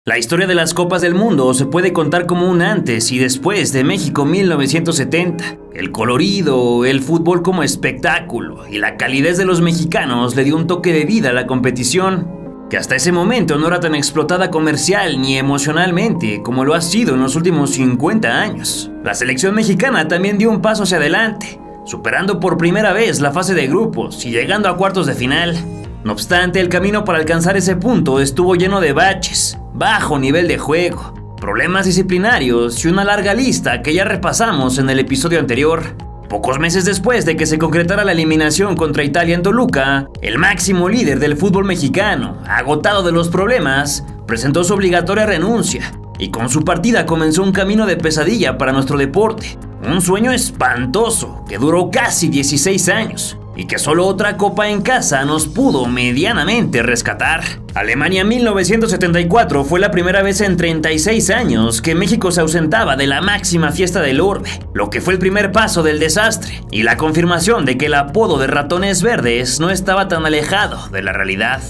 La historia de las Copas del Mundo se puede contar como un antes y después de México 1970. El colorido, el fútbol como espectáculo y la calidez de los mexicanos le dio un toque de vida a la competición, que hasta ese momento no era tan explotada comercial ni emocionalmente como lo ha sido en los últimos 50 años. La selección mexicana también dio un paso hacia adelante, superando por primera vez la fase de grupos y llegando a cuartos de final. No obstante, el camino para alcanzar ese punto estuvo lleno de baches, bajo nivel de juego, problemas disciplinarios y una larga lista que ya repasamos en el episodio anterior. Pocos meses después de que se concretara la eliminación contra Italia en Toluca, el máximo líder del fútbol mexicano, agotado de los problemas, presentó su obligatoria renuncia y con su partida comenzó un camino de pesadilla para nuestro deporte. Un sueño espantoso que duró casi 16 años y que solo otra copa en casa nos pudo medianamente rescatar. Alemania 1974 fue la primera vez en 36 años que México se ausentaba de la máxima fiesta del orbe, lo que fue el primer paso del desastre y la confirmación de que el apodo de ratones verdes no estaba tan alejado de la realidad.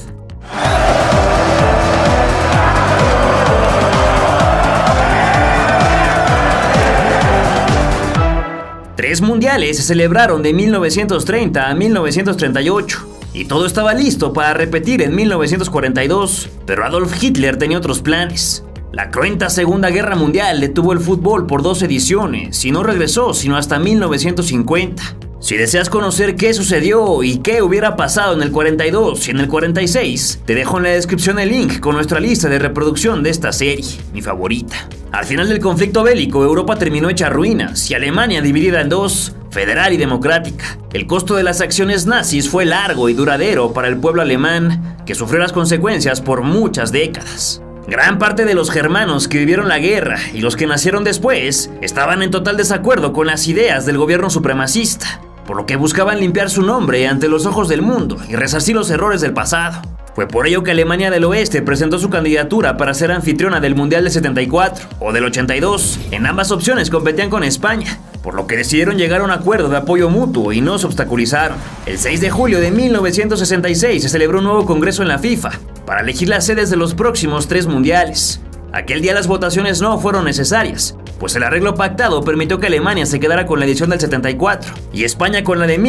3 mundiales se celebraron de 1930 a 1938 y todo estaba listo para repetir en 1942, pero Adolf Hitler tenía otros planes. La cruenta Segunda Guerra Mundial detuvo el fútbol por 2 ediciones y no regresó sino hasta 1950. Si deseas conocer qué sucedió y qué hubiera pasado en el 42 y en el 46, te dejo en la descripción el link con nuestra lista de reproducción de esta serie, mi favorita. Al final del conflicto bélico, Europa terminó hecha ruinas y Alemania dividida en dos, federal y democrática. El costo de las acciones nazis fue largo y duradero para el pueblo alemán, que sufrió las consecuencias por muchas décadas. Gran parte de los germanos que vivieron la guerra y los que nacieron después estaban en total desacuerdo con las ideas del gobierno supremacista, por lo que buscaban limpiar su nombre ante los ojos del mundo y resarcir los errores del pasado. Fue por ello que Alemania del Oeste presentó su candidatura para ser anfitriona del Mundial del 74 o del 82. En ambas opciones competían con España, por lo que decidieron llegar a un acuerdo de apoyo mutuo y no se obstaculizaron. El 6 de julio de 1966 se celebró un nuevo congreso en la FIFA para elegir las sedes de los próximos 3 mundiales. Aquel día las votaciones no fueron necesarias, pues el arreglo pactado permitió que Alemania se quedara con la edición del 74 y España con la de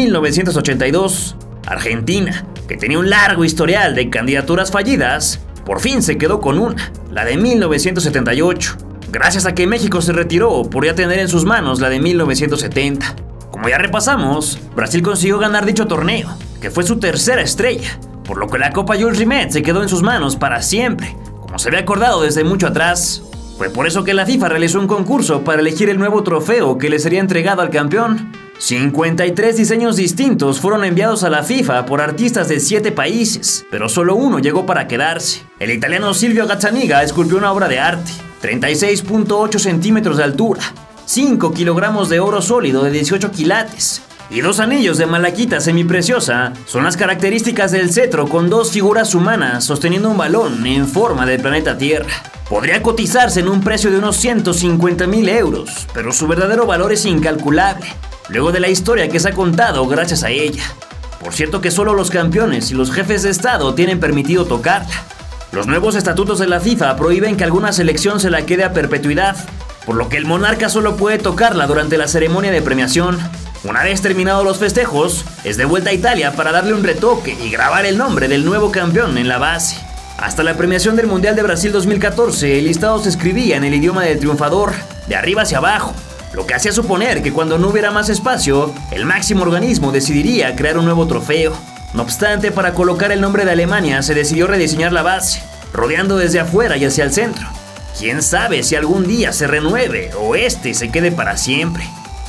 1982. Argentina, que tenía un largo historial de candidaturas fallidas, por fin se quedó con una, la de 1978, gracias a que México se retiró por ya tener en sus manos la de 1970. Como ya repasamos, Brasil consiguió ganar dicho torneo, que fue su tercera estrella, por lo que la Copa Jules Rimet se quedó en sus manos para siempre, como se había acordado desde mucho atrás. Fue por eso que la FIFA realizó un concurso para elegir el nuevo trofeo que le sería entregado al campeón. 53 diseños distintos fueron enviados a la FIFA por artistas de 7 países, pero solo uno llegó para quedarse. El italiano Silvio Gazzaniga esculpió una obra de arte, 36.8 centímetros de altura, 5 kilogramos de oro sólido de 18 quilates y 2 anillos de malaquita semipreciosa. Son las características del cetro con 2 figuras humanas sosteniendo un balón en forma del planeta Tierra. Podría cotizarse en un precio de unos 150.000 euros, pero su verdadero valor es incalculable, luego de la historia que se ha contado gracias a ella. Por cierto que solo los campeones y los jefes de estado tienen permitido tocarla. Los nuevos estatutos de la FIFA prohíben que alguna selección se la quede a perpetuidad, por lo que el monarca solo puede tocarla durante la ceremonia de premiación. Una vez terminados los festejos, es de vuelta a Italia para darle un retoque y grabar el nombre del nuevo campeón en la base. Hasta la premiación del Mundial de Brasil 2014, el listado se escribía en el idioma del triunfador, de arriba hacia abajo, lo que hacía suponer que cuando no hubiera más espacio, el máximo organismo decidiría crear un nuevo trofeo. No obstante, para colocar el nombre de Alemania se decidió rediseñar la base, rodeando desde afuera y hacia el centro. Quién sabe si algún día se renueve o se quede para siempre.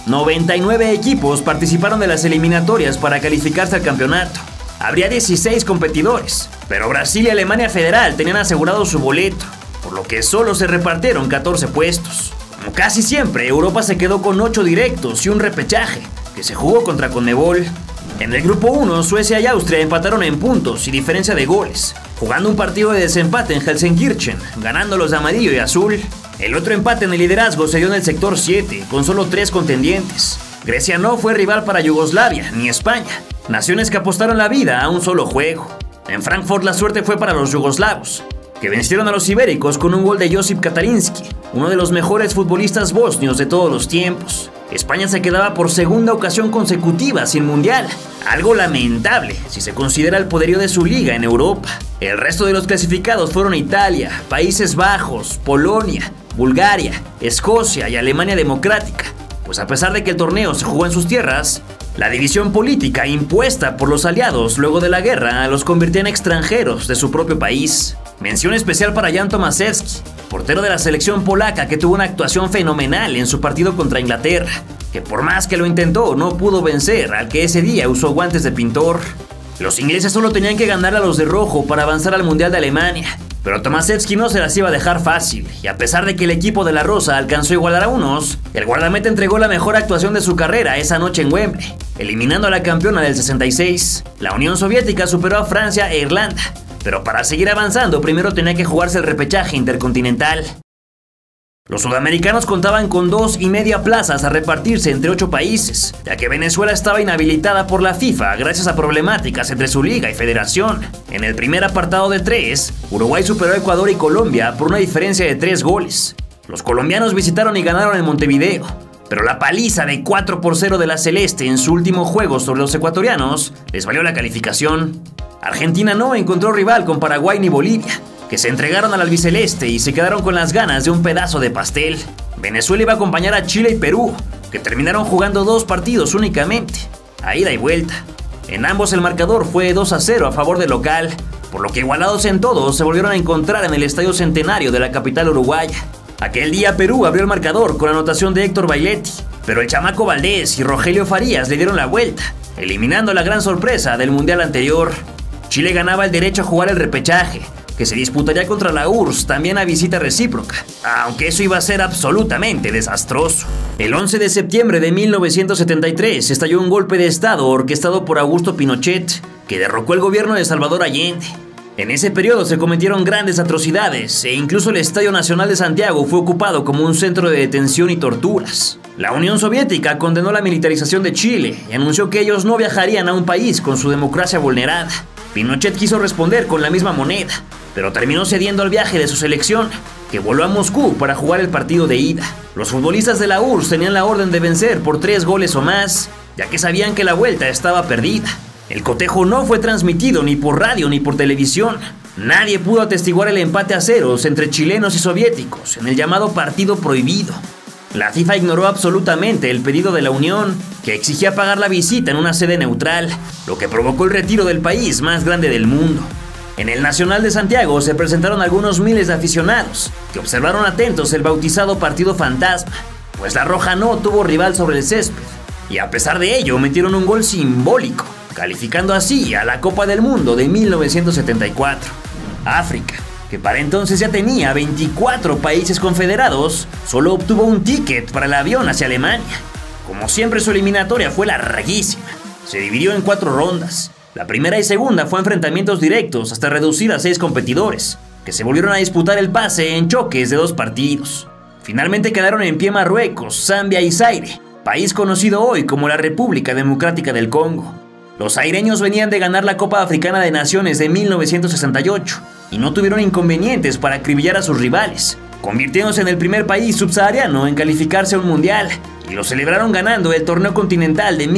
99 equipos participaron de las eliminatorias para calificarse al campeonato. Habría 16 competidores, pero Brasil y Alemania Federal tenían asegurado su boleto, por lo que solo se repartieron 14 puestos. Como casi siempre, Europa se quedó con 8 directos y un repechaje, que se jugó contra Conmebol. En el grupo 1, Suecia y Austria empataron en puntos y diferencia de goles, jugando un partido de desempate en Gelsenkirchen, ganando los de amarillo y azul. El otro empate en el liderazgo se dio en el sector 7, con solo 3 contendientes. Grecia no fue rival para Yugoslavia ni España, naciones que apostaron la vida a un solo juego. En Frankfurt la suerte fue para los yugoslavos, que vencieron a los ibéricos con un gol de Josip Katarinski, uno de los mejores futbolistas bosnios de todos los tiempos. España se quedaba por segunda ocasión consecutiva sin mundial, algo lamentable si se considera el poderío de su liga en Europa. El resto de los clasificados fueron Italia, Países Bajos, Polonia, Bulgaria, Escocia y Alemania Democrática, pues a pesar de que el torneo se jugó en sus tierras, la división política impuesta por los aliados luego de la guerra los convirtió en extranjeros de su propio país. Mención especial para Jan Tomaszewski, portero de la selección polaca que tuvo una actuación fenomenal en su partido contra Inglaterra, que por más que lo intentó no pudo vencer al que ese día usó guantes de pintor. Los ingleses solo tenían que ganar a los de rojo para avanzar al Mundial de Alemania, pero Tomaszewski no se las iba a dejar fácil, y a pesar de que el equipo de la Rosa alcanzó a igualar a unos, el guardameta entregó la mejor actuación de su carrera esa noche en Wembley, eliminando a la campeona del 66. La Unión Soviética superó a Francia e Irlanda, pero para seguir avanzando primero tenía que jugarse el repechaje intercontinental. Los sudamericanos contaban con 2,5 plazas a repartirse entre 8 países, ya que Venezuela estaba inhabilitada por la FIFA gracias a problemáticas entre su liga y federación. En el primer apartado de 3, Uruguay superó a Ecuador y Colombia por una diferencia de 3 goles. Los colombianos visitaron y ganaron en Montevideo, pero la paliza de 4-0 de la Celeste en su último juego sobre los ecuatorianos les valió la calificación. Argentina no encontró rival con Paraguay ni Bolivia, que se entregaron al albiceleste y se quedaron con las ganas de un pedazo de pastel. Venezuela iba a acompañar a Chile y Perú, que terminaron jugando 2 partidos únicamente, a ida y vuelta. En ambos el marcador fue 2-0 a favor del local, por lo que igualados en todos se volvieron a encontrar en el Estadio Centenario de la capital uruguaya. Aquel día Perú abrió el marcador con anotación de Héctor Bailetti, pero el chamaco Valdés y Rogelio Farías le dieron la vuelta, eliminando la gran sorpresa del mundial anterior. Chile ganaba el derecho a jugar el repechaje, que se disputaría contra la URSS también a visita recíproca, aunque eso iba a ser absolutamente desastroso. El 11 de septiembre de 1973 estalló un golpe de estado orquestado por Augusto Pinochet, que derrocó el gobierno de Salvador Allende. En ese periodo se cometieron grandes atrocidades e incluso el Estadio Nacional de Santiago fue ocupado como un centro de detención y torturas. La Unión Soviética condenó la militarización de Chile y anunció que ellos no viajarían a un país con su democracia vulnerada. Pinochet quiso responder con la misma moneda, pero terminó cediendo al viaje de su selección, que voló a Moscú para jugar el partido de ida. Los futbolistas de la URSS tenían la orden de vencer por 3 goles o más, ya que sabían que la vuelta estaba perdida. El cotejo no fue transmitido ni por radio ni por televisión. Nadie pudo atestiguar el empate a ceros entre chilenos y soviéticos en el llamado partido prohibido. La FIFA ignoró absolutamente el pedido de la Unión, que exigía pagar la visita en una sede neutral, lo que provocó el retiro del país más grande del mundo. En el Nacional de Santiago se presentaron algunos miles de aficionados, que observaron atentos el bautizado partido fantasma, pues la Roja no tuvo rival sobre el césped, y a pesar de ello metieron un gol simbólico, calificando así a la Copa del Mundo de 1974. África, que para entonces ya tenía 24 países confederados, solo obtuvo un ticket para el avión hacia Alemania. Como siempre, su eliminatoria fue larguísima. Se dividió en 4 rondas. La primera y segunda fue enfrentamientos directos hasta reducir a 6 competidores, que se volvieron a disputar el pase en choques de 2 partidos. Finalmente quedaron en pie Marruecos, Zambia y Zaire, país conocido hoy como la República Democrática del Congo. Los zaireños venían de ganar la Copa Africana de Naciones de 1968 y no tuvieron inconvenientes para acribillar a sus rivales, convirtiéndose en el primer país subsahariano en calificarse a un mundial, y lo celebraron ganando el torneo continental de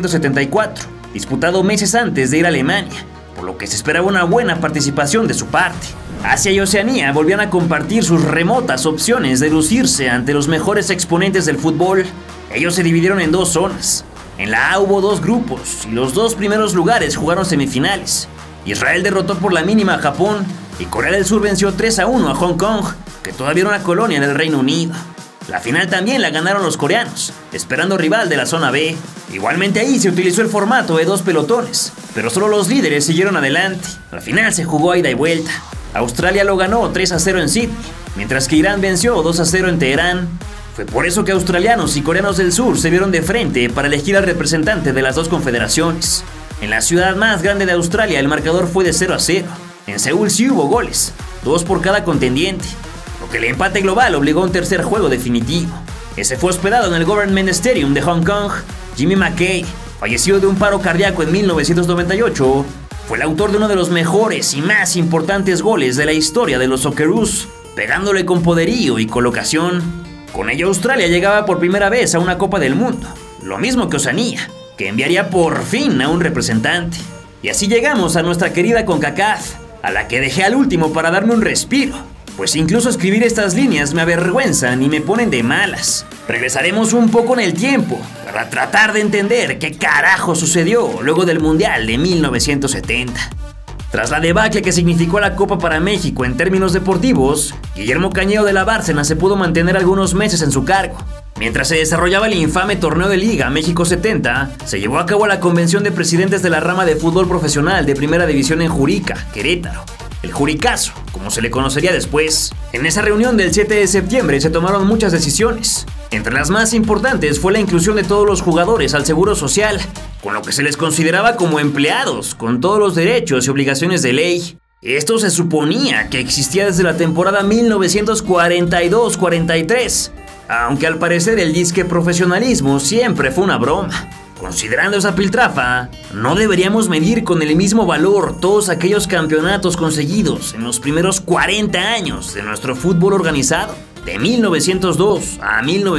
1974, disputado meses antes de ir a Alemania, por lo que se esperaba una buena participación de su parte. Asia y Oceanía volvían a compartir sus remotas opciones de lucirse ante los mejores exponentes del fútbol. Ellos se dividieron en 2 zonas. En la A hubo 2 grupos y los 2 primeros lugares jugaron semifinales. Israel derrotó por la mínima a Japón y Corea del Sur venció 3-1 a Hong Kong, que todavía era una colonia del Reino Unido. La final también la ganaron los coreanos, esperando rival de la zona B. Igualmente ahí se utilizó el formato de 2 pelotones, pero solo los líderes siguieron adelante. La final se jugó a ida y vuelta. Australia lo ganó 3-0 en Sydney, mientras que Irán venció 2-0 en Teherán. Fue por eso que australianos y coreanos del sur se vieron de frente para elegir al representante de las 2 confederaciones. En la ciudad más grande de Australia el marcador fue de 0-0. En Seúl sí hubo goles, 2 por cada contendiente, lo que el empate global obligó a un tercer juego definitivo. Ese fue hospedado en el Government Stadium de Hong Kong. Jimmy McKay, fallecido de un paro cardíaco en 1998, Fue el autor de uno de los mejores y más importantes goles de la historia de los Socceroos, pegándole con poderío y colocación. Con ello Australia llegaba por primera vez a una Copa del Mundo, lo mismo que Oceanía, que enviaría por fin a un representante. Y así llegamos a nuestra querida CONCACAF, a la que dejé al último para darme un respiro, pues incluso escribir estas líneas me avergüenzan y me ponen de malas. Regresaremos un poco en el tiempo para tratar de entender qué carajo sucedió luego del Mundial de 1970. Tras la debacle que significó la Copa para México en términos deportivos, Guillermo Cañedo de la Bárcena se pudo mantener algunos meses en su cargo. Mientras se desarrollaba el infame torneo de Liga México 70, se llevó a cabo la convención de presidentes de la rama de fútbol profesional de Primera División en Jurica, Querétaro. El Juricazo, como se le conocería después. En esa reunión del 7 de septiembre se tomaron muchas decisiones. Entre las más importantes fue la inclusión de todos los jugadores al Seguro Social, con lo que se les consideraba como empleados, con todos los derechos y obligaciones de ley. Esto se suponía que existía desde la temporada 1942-43, aunque al parecer el disque profesionalismo siempre fue una broma. Considerando esa piltrafa, no deberíamos medir con el mismo valor todos aquellos campeonatos conseguidos en los primeros 40 años de nuestro fútbol organizado, de 1902 a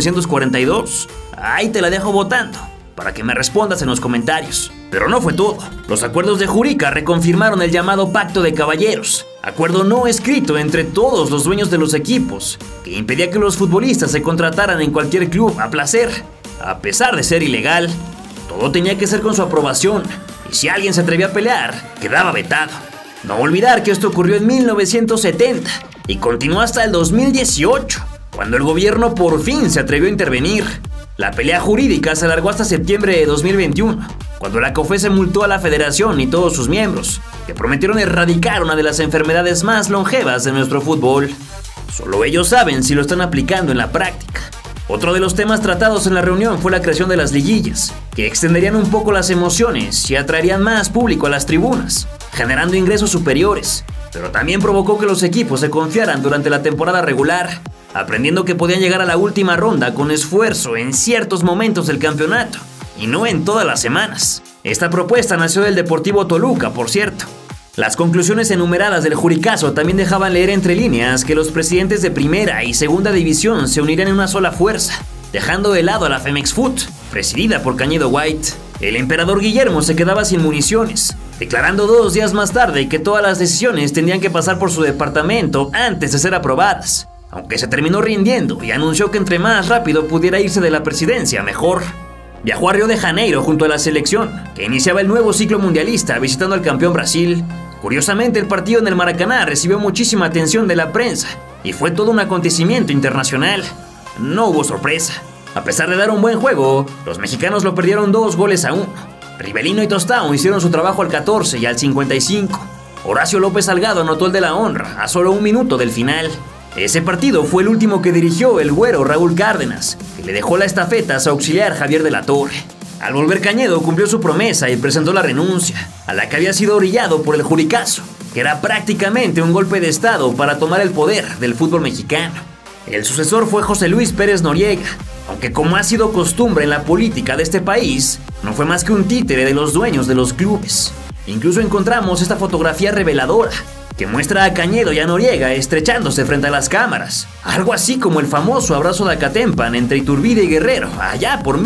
1942. Ahí te la dejo votando, para que me respondas en los comentarios. Pero no fue todo. Los acuerdos de Jurica reconfirmaron el llamado Pacto de Caballeros, acuerdo no escrito entre todos los dueños de los equipos, que impedía que los futbolistas se contrataran en cualquier club a placer, a pesar de ser ilegal. Todo tenía que ser con su aprobación, y si alguien se atrevía a pelear, quedaba vetado. No olvidar que esto ocurrió en 1970 y continuó hasta el 2018, cuando el gobierno por fin se atrevió a intervenir. La pelea jurídica se alargó hasta septiembre de 2021, cuando la COFESE multó a la federación y todos sus miembros, que prometieron erradicar una de las enfermedades más longevas de nuestro fútbol. Solo ellos saben si lo están aplicando en la práctica. Otro de los temas tratados en la reunión fue la creación de las liguillas, que extenderían un poco las emociones y atraerían más público a las tribunas, generando ingresos superiores, pero también provocó que los equipos se confiaran durante la temporada regular, aprendiendo que podían llegar a la última ronda con esfuerzo en ciertos momentos del campeonato, y no en todas las semanas. Esta propuesta nació del Deportivo Toluca, por cierto. Las conclusiones enumeradas del Juricazo también dejaban leer entre líneas que los presidentes de Primera y Segunda División se unirían en una sola fuerza, dejando de lado a la Femex Foot, presidida por Cañedo White. El emperador Guillermo se quedaba sin municiones, declarando 2 días más tarde que todas las decisiones tendrían que pasar por su departamento antes de ser aprobadas, aunque se terminó rindiendo y anunció que entre más rápido pudiera irse de la presidencia, mejor. Viajó a Río de Janeiro junto a la selección, que iniciaba el nuevo ciclo mundialista visitando al campeón Brasil. Curiosamente, el partido en el Maracaná recibió muchísima atención de la prensa y fue todo un acontecimiento internacional. No hubo sorpresa. A pesar de dar un buen juego, los mexicanos lo perdieron 2-1. Rivelino y Tostão hicieron su trabajo al 14 y al 55. Horacio López Salgado anotó el de la honra a solo 1 minuto del final. Ese partido fue el último que dirigió el güero Raúl Cárdenas, que le dejó la estafeta a su auxiliar Javier de la Torre. Al volver Cañedo cumplió su promesa y presentó la renuncia, a la que había sido orillado por el Juricazo, que era prácticamente un golpe de estado para tomar el poder del fútbol mexicano. El sucesor fue José Luis Pérez Noriega, aunque como ha sido costumbre en la política de este país, no fue más que un títere de los dueños de los clubes. Incluso encontramos esta fotografía reveladora, que muestra a Cañedo y a Noriega estrechándose frente a las cámaras, algo así como el famoso abrazo de Acatempan entre Iturbide y Guerrero, allá por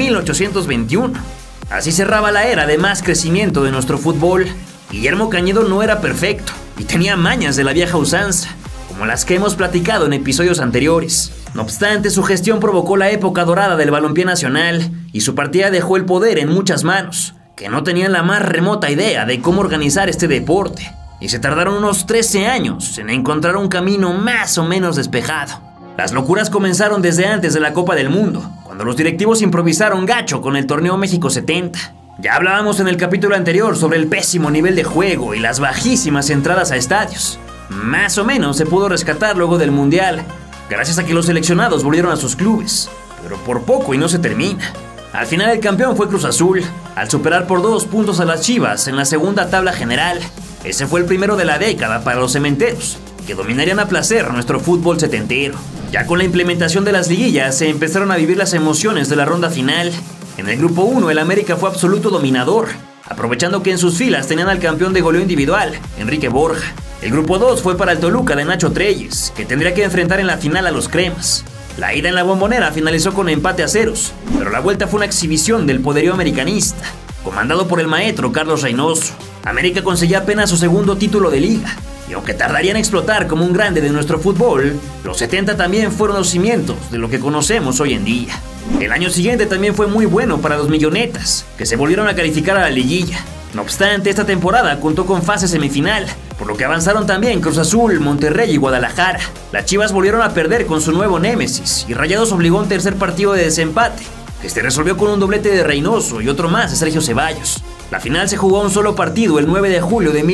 1821. Así cerraba la era de más crecimiento de nuestro fútbol. Guillermo Cañedo no era perfecto y tenía mañas de la vieja usanza, como las que hemos platicado en episodios anteriores. No obstante, su gestión provocó la época dorada del balompié nacional y su partida dejó el poder en muchas manos, que no tenían la más remota idea de cómo organizar este deporte. Y se tardaron unos 13 años en encontrar un camino más o menos despejado. Las locuras comenzaron desde antes de la Copa del Mundo, cuando los directivos improvisaron gacho con el torneo México 70. Ya hablábamos en el capítulo anterior sobre el pésimo nivel de juego y las bajísimas entradas a estadios. Más o menos se pudo rescatar luego del Mundial, gracias a que los seleccionados volvieron a sus clubes, pero por poco y no se termina. Al final el campeón fue Cruz Azul, al superar por 2 puntos a las Chivas en la segunda tabla general. Ese fue el primero de la década para los cementeros, que dominarían a placer nuestro fútbol setentero. Ya con la implementación de las liguillas se empezaron a vivir las emociones de la ronda final. En el grupo 1 el América fue absoluto dominador, aprovechando que en sus filas tenían al campeón de goleo individual, Enrique Borja. El grupo 2 fue para el Toluca de Nacho Treyes, que tendría que enfrentar en la final a los Cremas. La ida en la Bombonera finalizó con empate a ceros, pero la vuelta fue una exhibición del poderío americanista, comandado por el maestro Carlos Reynoso. América conseguía apenas su segundo título de liga, y aunque tardaría en explotar como un grande de nuestro fútbol, los 70 también fueron los cimientos de lo que conocemos hoy en día. El año siguiente también fue muy bueno para los millonetas, que se volvieron a calificar a la liguilla. No obstante, esta temporada contó con fase semifinal, por lo que avanzaron también Cruz Azul, Monterrey y Guadalajara. Las Chivas volvieron a perder con su nuevo némesis, y Rayados obligó a un tercer partido de desempate, que se resolvió con un doblete de Reynoso y otro más de Sergio Ceballos. La final se jugó a un solo partido el 9 de julio de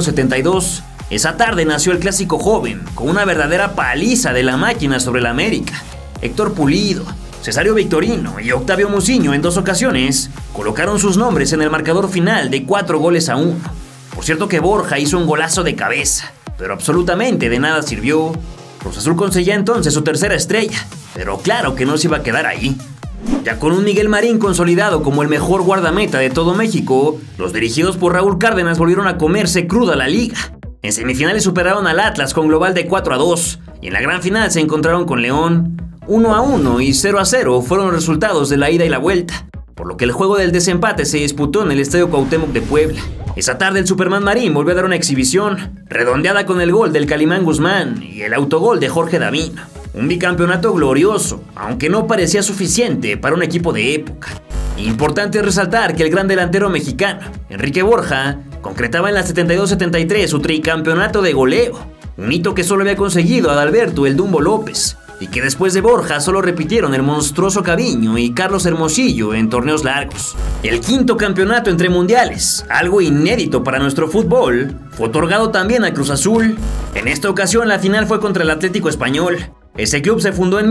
1972. Esa tarde nació el clásico joven, con una verdadera paliza de la máquina sobre la América. Héctor Pulido, Cesario Victorino y Octavio Muciño en 2 ocasiones colocaron sus nombres en el marcador final de 4-1. Por cierto que Borja hizo un golazo de cabeza, pero absolutamente de nada sirvió. Cruz Azul conseguía entonces su tercera estrella, pero claro que no se iba a quedar ahí. Ya con un Miguel Marín consolidado como el mejor guardameta de todo México, los dirigidos por Raúl Cárdenas volvieron a comerse cruda la liga. En semifinales superaron al Atlas con global de 4-2, y en la gran final se encontraron con León. 1-1 y 0-0 fueron los resultados de la ida y la vuelta, por lo que el juego del desempate se disputó en el Estadio Cuauhtémoc de Puebla. Esa tarde el Superman Marín volvió a dar una exhibición, redondeada con el gol del Calimán Guzmán y el autogol de Jorge Davino. Un bicampeonato glorioso, aunque no parecía suficiente para un equipo de época. Importante resaltar que el gran delantero mexicano, Enrique Borja, concretaba en la 72-73 su tricampeonato de goleo, un hito que solo había conseguido Adalberto el Dumbo López, y que después de Borja solo repitieron el monstruoso Caviño y Carlos Hermosillo en torneos largos. El quinto campeonato entre mundiales, algo inédito para nuestro fútbol, fue otorgado también a Cruz Azul. En esta ocasión la final fue contra el Atlético Español. Ese club se fundó en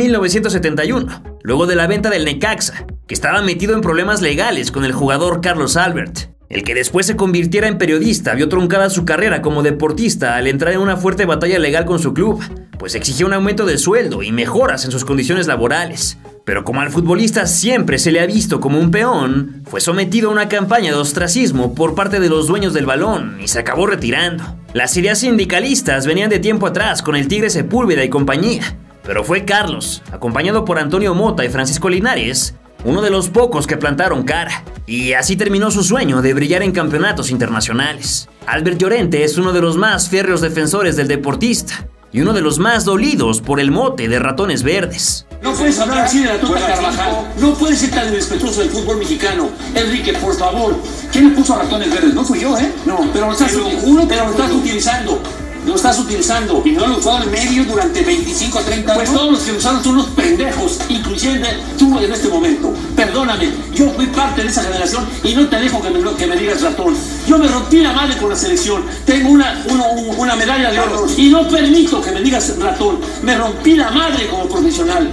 1971, luego de la venta del Necaxa, que estaba metido en problemas legales con el jugador Carlos Albert. El que después se convirtiera en periodista vio truncada su carrera como deportista al entrar en una fuerte batalla legal con su club, pues exigía un aumento de sueldo y mejoras en sus condiciones laborales. Pero como al futbolista siempre se le ha visto como un peón, fue sometido a una campaña de ostracismo por parte de los dueños del balón y se acabó retirando. Las ideas sindicalistas venían de tiempo atrás con el Tigre Sepúlveda y compañía, pero fue Carlos, acompañado por Antonio Mota y Francisco Linares, uno de los pocos que plantaron cara, y así terminó su sueño de brillar en campeonatos internacionales. Albert Llorente es uno de los más férreos defensores del deportista, y uno de los más dolidos por el mote de Ratones Verdes. No puedes hablar así de la Tota Carvajal, no puedes ser tan irrespetuoso del fútbol mexicano. Enrique, por favor, ¿quién le puso a Ratones Verdes? No fui yo, ¿eh? No, pero lo estás utilizando. Lo estás utilizando y no lo usado en medio durante 25 o 30 años. Pues todos los que lo usaron son unos pendejos, incluyendo tú en este momento. Perdóname, yo fui parte de esa generación y no te dejo que me digas ratón. Yo me rompí la madre con la selección, tengo una medalla de oro y no permito que me digas ratón. Me rompí la madre como profesional,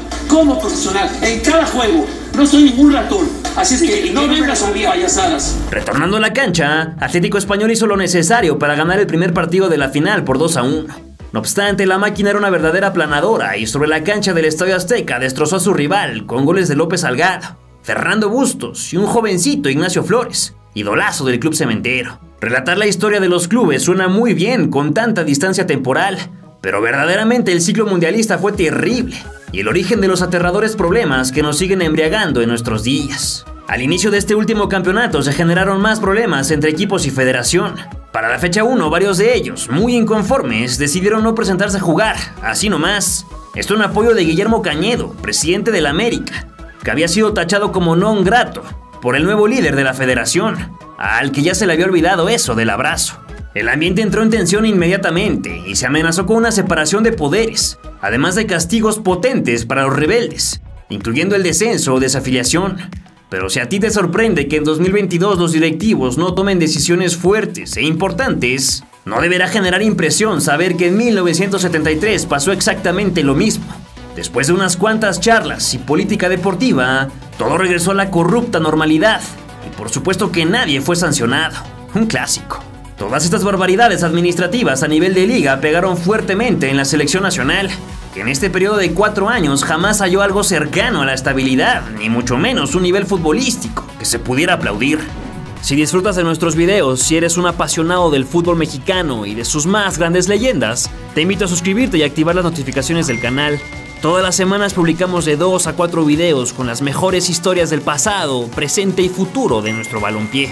en cada juego. No soy ningún ratón, así es que no vengas a payasadas. Retornando a la cancha, Atlético Español hizo lo necesario para ganar el primer partido de la final por 2-1. No obstante, la máquina era una verdadera aplanadora y sobre la cancha del Estadio Azteca destrozó a su rival con goles de López Salgado, Fernando Bustos y un jovencito Ignacio Flores, idolazo del Club Cementero. Relatar la historia de los clubes suena muy bien con tanta distancia temporal, pero verdaderamente el ciclo mundialista fue terrible y el origen de los aterradores problemas que nos siguen embriagando en nuestros días. Al inicio de este último campeonato se generaron más problemas entre equipos y federación. Para la fecha 1, varios de ellos, muy inconformes, decidieron no presentarse a jugar, así nomás. Esto en apoyo de Guillermo Cañedo, presidente del América, que había sido tachado como non grato por el nuevo líder de la federación, al que ya se le había olvidado eso del abrazo. El ambiente entró en tensión inmediatamente y se amenazó con una separación de poderes, además de castigos potentes para los rebeldes, incluyendo el descenso o desafiliación. Pero si a ti te sorprende que en 2022 los directivos no tomen decisiones fuertes e importantes, no deberá generar impresión saber que en 1973 pasó exactamente lo mismo. Después de unas cuantas charlas y política deportiva, todo regresó a la corrupta normalidad y por supuesto que nadie fue sancionado. Un clásico. Todas estas barbaridades administrativas a nivel de liga pegaron fuertemente en la selección nacional, que en este periodo de 4 años jamás halló algo cercano a la estabilidad, ni mucho menos un nivel futbolístico que se pudiera aplaudir. Si disfrutas de nuestros videos, si eres un apasionado del fútbol mexicano y de sus más grandes leyendas, te invito a suscribirte y activar las notificaciones del canal. Todas las semanas publicamos de 2 a 4 videos con las mejores historias del pasado, presente y futuro de nuestro balompié.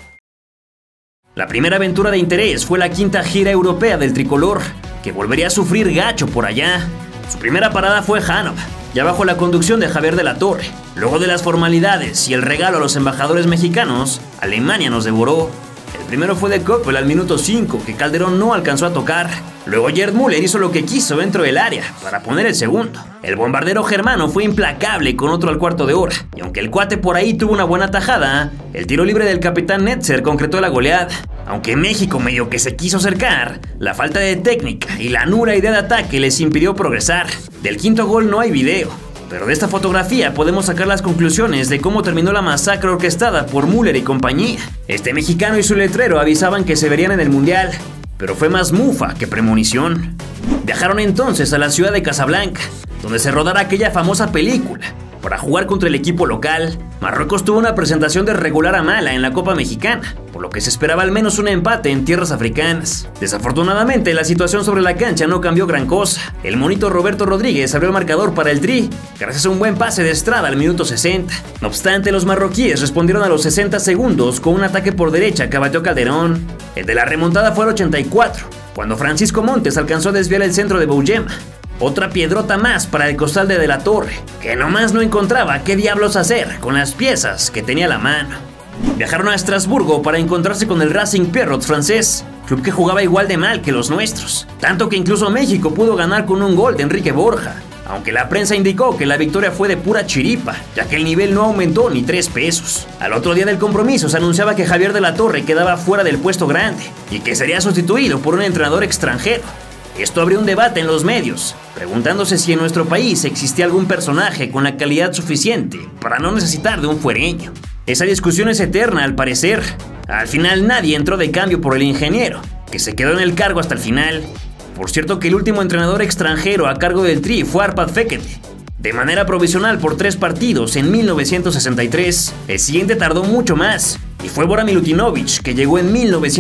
La primera aventura de interés fue la quinta gira europea del tricolor, que volvería a sufrir gacho por allá. Su primera parada fue Hannover, ya bajo la conducción de Javier de la Torre. Luego de las formalidades y el regalo a los embajadores mexicanos, Alemania nos devoró. El primero fue de Coppel al minuto 5, que Calderón no alcanzó a tocar. Luego Gerd Müller hizo lo que quiso dentro del área para poner el segundo. El bombardero germano fue implacable con otro al cuarto de hora, y aunque el cuate por ahí tuvo una buena tajada, el tiro libre del capitán Netzer concretó la goleada. Aunque México medio que se quiso acercar, la falta de técnica y la nula idea de ataque les impidió progresar. Del quinto gol no hay video, pero de esta fotografía podemos sacar las conclusiones de cómo terminó la masacre orquestada por Müller y compañía. Este mexicano y su letrero avisaban que se verían en el Mundial, pero fue más mufa que premonición. Viajaron entonces a la ciudad de Casablanca, donde se rodara aquella famosa película. Para jugar contra el equipo local, Marruecos tuvo una presentación de regular a mala en la Copa Mexicana, por lo que se esperaba al menos un empate en tierras africanas. Desafortunadamente, la situación sobre la cancha no cambió gran cosa. El monito Roberto Rodríguez abrió el marcador para el Tri, gracias a un buen pase de Estrada al minuto 60. No obstante, los marroquíes respondieron a los 60 segundos con un ataque por derecha que abatió Calderón. El de la remontada fue al 84, cuando Francisco Montes alcanzó a desviar el centro de Bouyema. Otra piedrota más para el costal de la Torre, que nomás no encontraba qué diablos hacer con las piezas que tenía a la mano. Viajaron a Estrasburgo para encontrarse con el Racing Pierrot francés, club que jugaba igual de mal que los nuestros, tanto que incluso México pudo ganar con un gol de Enrique Borja, aunque la prensa indicó que la victoria fue de pura chiripa, ya que el nivel no aumentó ni 3 pesos. Al otro día del compromiso se anunciaba que Javier de la Torre quedaba fuera del puesto grande y que sería sustituido por un entrenador extranjero. Esto abrió un debate en los medios, preguntándose si en nuestro país existía algún personaje con la calidad suficiente para no necesitar de un fuereño. Esa discusión es eterna al parecer. Al final nadie entró de cambio por el ingeniero, que se quedó en el cargo hasta el final. Por cierto que el último entrenador extranjero a cargo del Tri fue Arpad Fekete, de manera provisional por 3 partidos en 1963. El siguiente tardó mucho más, y fue Bora Milutinovic, que llegó en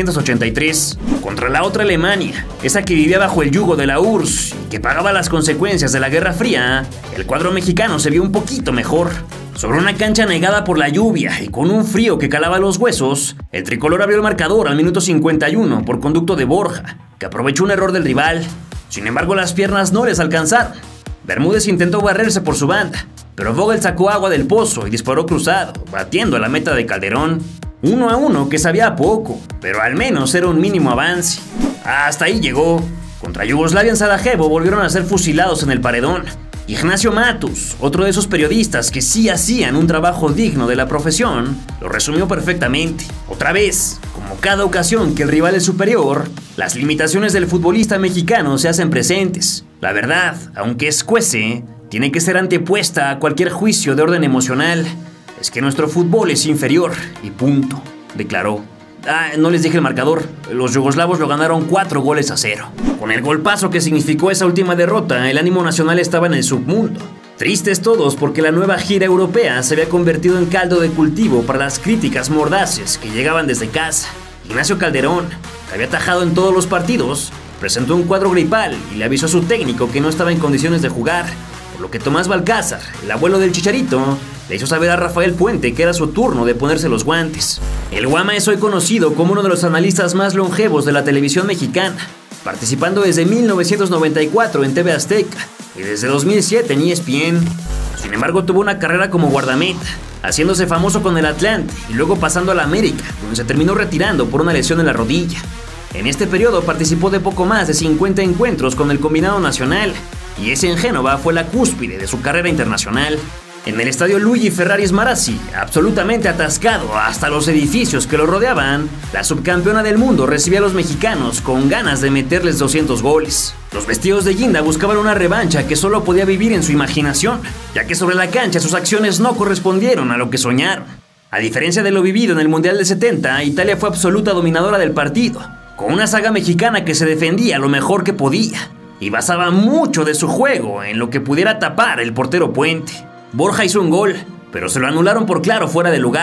1983, contra la otra Alemania, esa que vivía bajo el yugo de la URSS y que pagaba las consecuencias de la Guerra Fría. El cuadro mexicano se vio un poquito mejor. Sobre una cancha negada por la lluvia y con un frío que calaba los huesos, el tricolor abrió el marcador al minuto 51 por conducto de Borja, que aprovechó un error del rival. Sin embargo, las piernas no les alcanzaron. Bermúdez intentó barrerse por su banda, pero Vogel sacó agua del pozo y disparó cruzado, batiendo a la meta de Calderón. 1-1 que sabía a poco, pero al menos era un mínimo avance. Hasta ahí llegó. Contra Yugoslavia en Sarajevo volvieron a ser fusilados en el paredón. Ignacio Matus, otro de esos periodistas que sí hacían un trabajo digno de la profesión, lo resumió perfectamente. Otra vez, como cada ocasión que el rival es superior, las limitaciones del futbolista mexicano se hacen presentes. La verdad, aunque escuece, tiene que ser antepuesta a cualquier juicio de orden emocional. Es que nuestro fútbol es inferior y punto, declaró. No les dije el marcador. Los yugoslavos lo ganaron 4-0. Con el golpazo que significó esa última derrota, el ánimo nacional estaba en el submundo. Tristes todos porque la nueva gira europea se había convertido en caldo de cultivo para las críticas mordaces que llegaban desde casa. Ignacio Calderón, que había atajado en todos los partidos, presentó un cuadro gripal y le avisó a su técnico que no estaba en condiciones de jugar, por lo que Tomás Balcázar, el abuelo del Chicharito, le hizo saber a Rafael Puente que era su turno de ponerse los guantes. El Guama es hoy conocido como uno de los analistas más longevos de la televisión mexicana, participando desde 1994 en TV Azteca y desde 2007 en ESPN. Sin embargo, tuvo una carrera como guardameta, haciéndose famoso con el Atlante y luego pasando a la América, donde se terminó retirando por una lesión en la rodilla. En este periodo participó de poco más de 50 encuentros con el combinado nacional, y ese en Génova fue la cúspide de su carrera internacional. En el estadio Luigi Ferraris Marazzi, absolutamente atascado hasta los edificios que lo rodeaban, la subcampeona del mundo recibía a los mexicanos con ganas de meterles 200 goles. Los vestidos de guinda buscaban una revancha que solo podía vivir en su imaginación, ya que sobre la cancha sus acciones no correspondieron a lo que soñaron. A diferencia de lo vivido en el Mundial del 70, Italia fue absoluta dominadora del partido, con una saga mexicana que se defendía lo mejor que podía, y basaba mucho de su juego en lo que pudiera tapar el portero Puente. Borja hizo un gol, pero se lo anularon por claro fuera de lugar.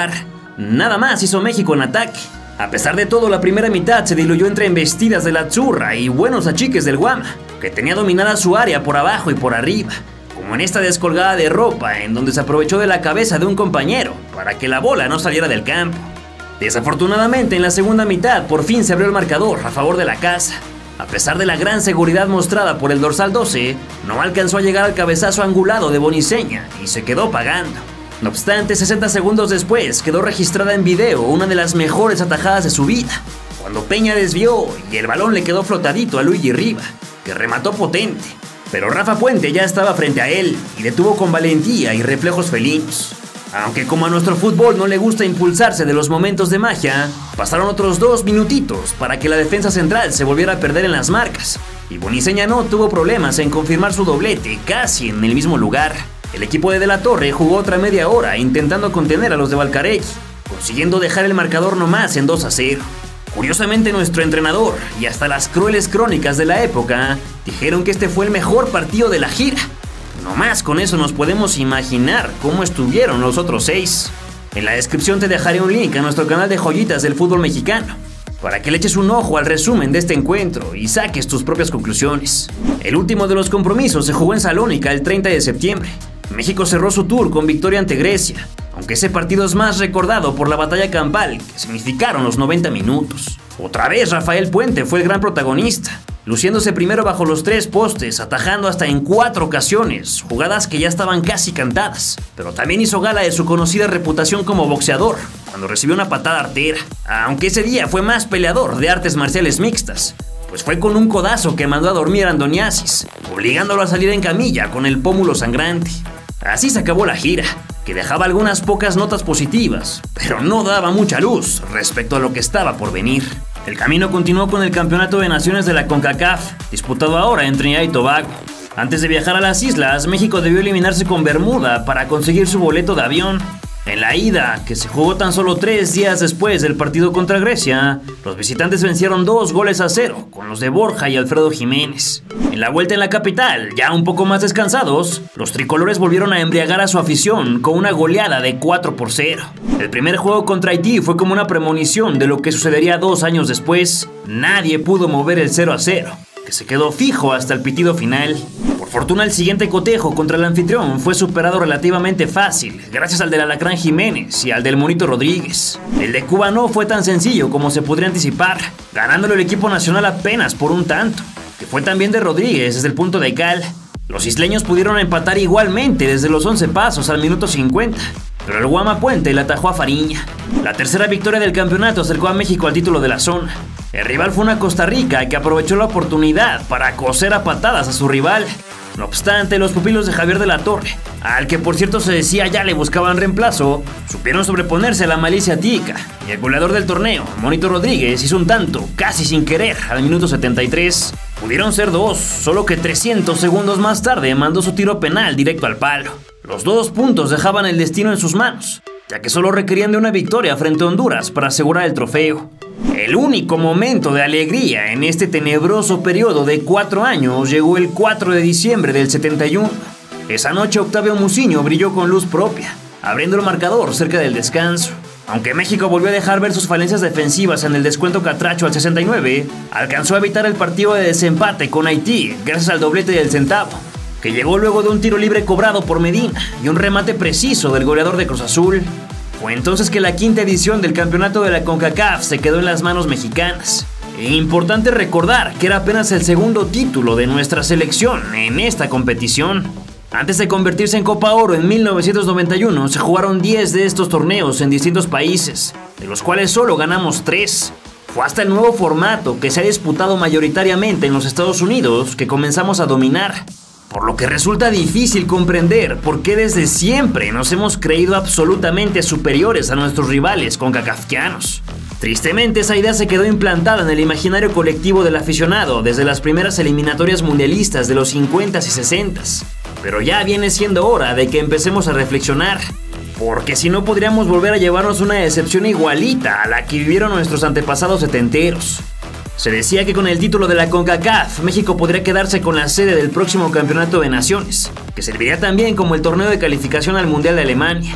Nada más hizo México en ataque. A pesar de todo, la primera mitad se diluyó entre embestidas de la Azzurra y buenos achiques del Guama, que tenía dominada su área por abajo y por arriba, como en esta descolgada de ropa en donde se aprovechó de la cabeza de un compañero para que la bola no saliera del campo. Desafortunadamente, en la segunda mitad por fin se abrió el marcador a favor de la casa. A pesar de la gran seguridad mostrada por el dorsal 12, no alcanzó a llegar al cabezazo angulado de Boniseña y se quedó pagando. No obstante, 60 segundos después quedó registrada en video una de las mejores atajadas de su vida, cuando Peña desvió y el balón le quedó flotadito a Luigi Riva, que remató potente, pero Rafa Puente ya estaba frente a él y detuvo con valentía y reflejos felinos. Aunque como a nuestro fútbol no le gusta impulsarse de los momentos de magia, pasaron otros 2 minutitos para que la defensa central se volviera a perder en las marcas, y Boniseña no tuvo problemas en confirmar su doblete casi en el mismo lugar. El equipo de la Torre jugó otra media hora intentando contener a los de Valcarey, consiguiendo dejar el marcador nomás en 2-0. Curiosamente, nuestro entrenador y hasta las crueles crónicas de la época dijeron que este fue el mejor partido de la gira. Nomás con eso nos podemos imaginar cómo estuvieron los otros 6. En la descripción te dejaré un link a nuestro canal de joyitas del fútbol mexicano, para que le eches un ojo al resumen de este encuentro y saques tus propias conclusiones. El último de los compromisos se jugó en Salónica el 30 de septiembre. México cerró su tour con victoria ante Grecia, aunque ese partido es más recordado por la batalla campal que significaron los 90 minutos. Otra vez Rafael Puente fue el gran protagonista, luciéndose primero bajo los 3 postes, atajando hasta en 4 ocasiones, jugadas que ya estaban casi cantadas, pero también hizo gala de su conocida reputación como boxeador, cuando recibió una patada artera, aunque ese día fue más peleador de artes marciales mixtas, pues fue con un codazo que mandó a dormir a Andoniasis, obligándolo a salir en camilla con el pómulo sangrante. Así se acabó la gira, que dejaba algunas pocas notas positivas, pero no daba mucha luz respecto a lo que estaba por venir. El camino continuó con el Campeonato de Naciones de la CONCACAF, disputado ahora en Trinidad y Tobago. Antes de viajar a las islas, México debió eliminarse con Bermuda para conseguir su boleto de avión. En la ida, que se jugó tan solo 3 días después del partido contra Grecia, los visitantes vencieron 2-0 con los de Borja y Alfredo Jiménez. En la vuelta en la capital, ya un poco más descansados, los tricolores volvieron a embriagar a su afición con una goleada de 4-0. El primer juego contra Haití fue como una premonición de lo que sucedería 2 años después. Nadie pudo mover el 0-0, que se quedó fijo hasta el pitido final. Por fortuna, el siguiente cotejo contra el anfitrión fue superado relativamente fácil, gracias al del Alacrán Jiménez y al del Monito Rodríguez. El de Cuba no fue tan sencillo como se podría anticipar, ganándolo el equipo nacional apenas por un tanto, que fue también de Rodríguez desde el punto de cal. Los isleños pudieron empatar igualmente desde los 11 pasos al minuto 50, pero el Guama Puente le atajó a Fariña. La tercera victoria del campeonato acercó a México al título de la zona. El rival fue una Costa Rica que aprovechó la oportunidad para coser a patadas a su rival. No obstante, los pupilos de Javier de la Torre, al que por cierto se decía ya le buscaban reemplazo, supieron sobreponerse a la malicia tica, y el goleador del torneo, Monito Rodríguez, hizo un tanto, casi sin querer, al minuto 73. Pudieron ser 2, solo que 300 segundos más tarde mandó su tiro penal directo al palo. Los 2 puntos dejaban el destino en sus manos, ya que solo requerían de una victoria frente a Honduras para asegurar el trofeo. El único momento de alegría en este tenebroso periodo de 4 años llegó el 4 de diciembre del 71. Esa noche Octavio Muciño brilló con luz propia, abriendo el marcador cerca del descanso. Aunque México volvió a dejar ver sus falencias defensivas en el descuento catracho al 69, alcanzó a evitar el partido de desempate con Haití gracias al doblete del Centavo, que llegó luego de un tiro libre cobrado por Medina y un remate preciso del goleador de Cruz Azul. Fue entonces que la 5ª edición del campeonato de la CONCACAF se quedó en las manos mexicanas. Importante recordar que era apenas el 2º título de nuestra selección en esta competición. Antes de convertirse en Copa Oro en 1991, se jugaron 10 de estos torneos en distintos países, de los cuales solo ganamos 3. Fue hasta el nuevo formato, que se ha disputado mayoritariamente en los Estados Unidos, que comenzamos a dominar. Por lo que resulta difícil comprender por qué desde siempre nos hemos creído absolutamente superiores a nuestros rivales concacafquianos. Tristemente, esa idea se quedó implantada en el imaginario colectivo del aficionado desde las primeras eliminatorias mundialistas de los 50s y 60s. Pero ya viene siendo hora de que empecemos a reflexionar, porque si no podríamos volver a llevarnos una decepción igualita a la que vivieron nuestros antepasados setenteros. Se decía que con el título de la CONCACAF, México podría quedarse con la sede del próximo Campeonato de Naciones, que serviría también como el torneo de calificación al Mundial de Alemania.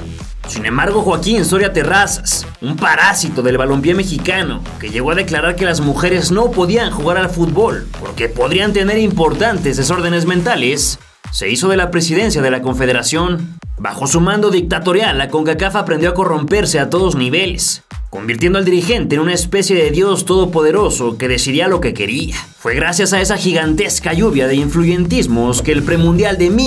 Sin embargo, Joaquín Soria Terrazas, un parásito del balompié mexicano, que llegó a declarar que las mujeres no podían jugar al fútbol porque podrían tener importantes desórdenes mentales, se hizo de la presidencia de la Confederación. Bajo su mando dictatorial, la CONCACAF aprendió a corromperse a todos niveles, convirtiendo al dirigente en una especie de dios todopoderoso que decidía lo que quería. Fue gracias a esa gigantesca lluvia de influyentismos que el premundial de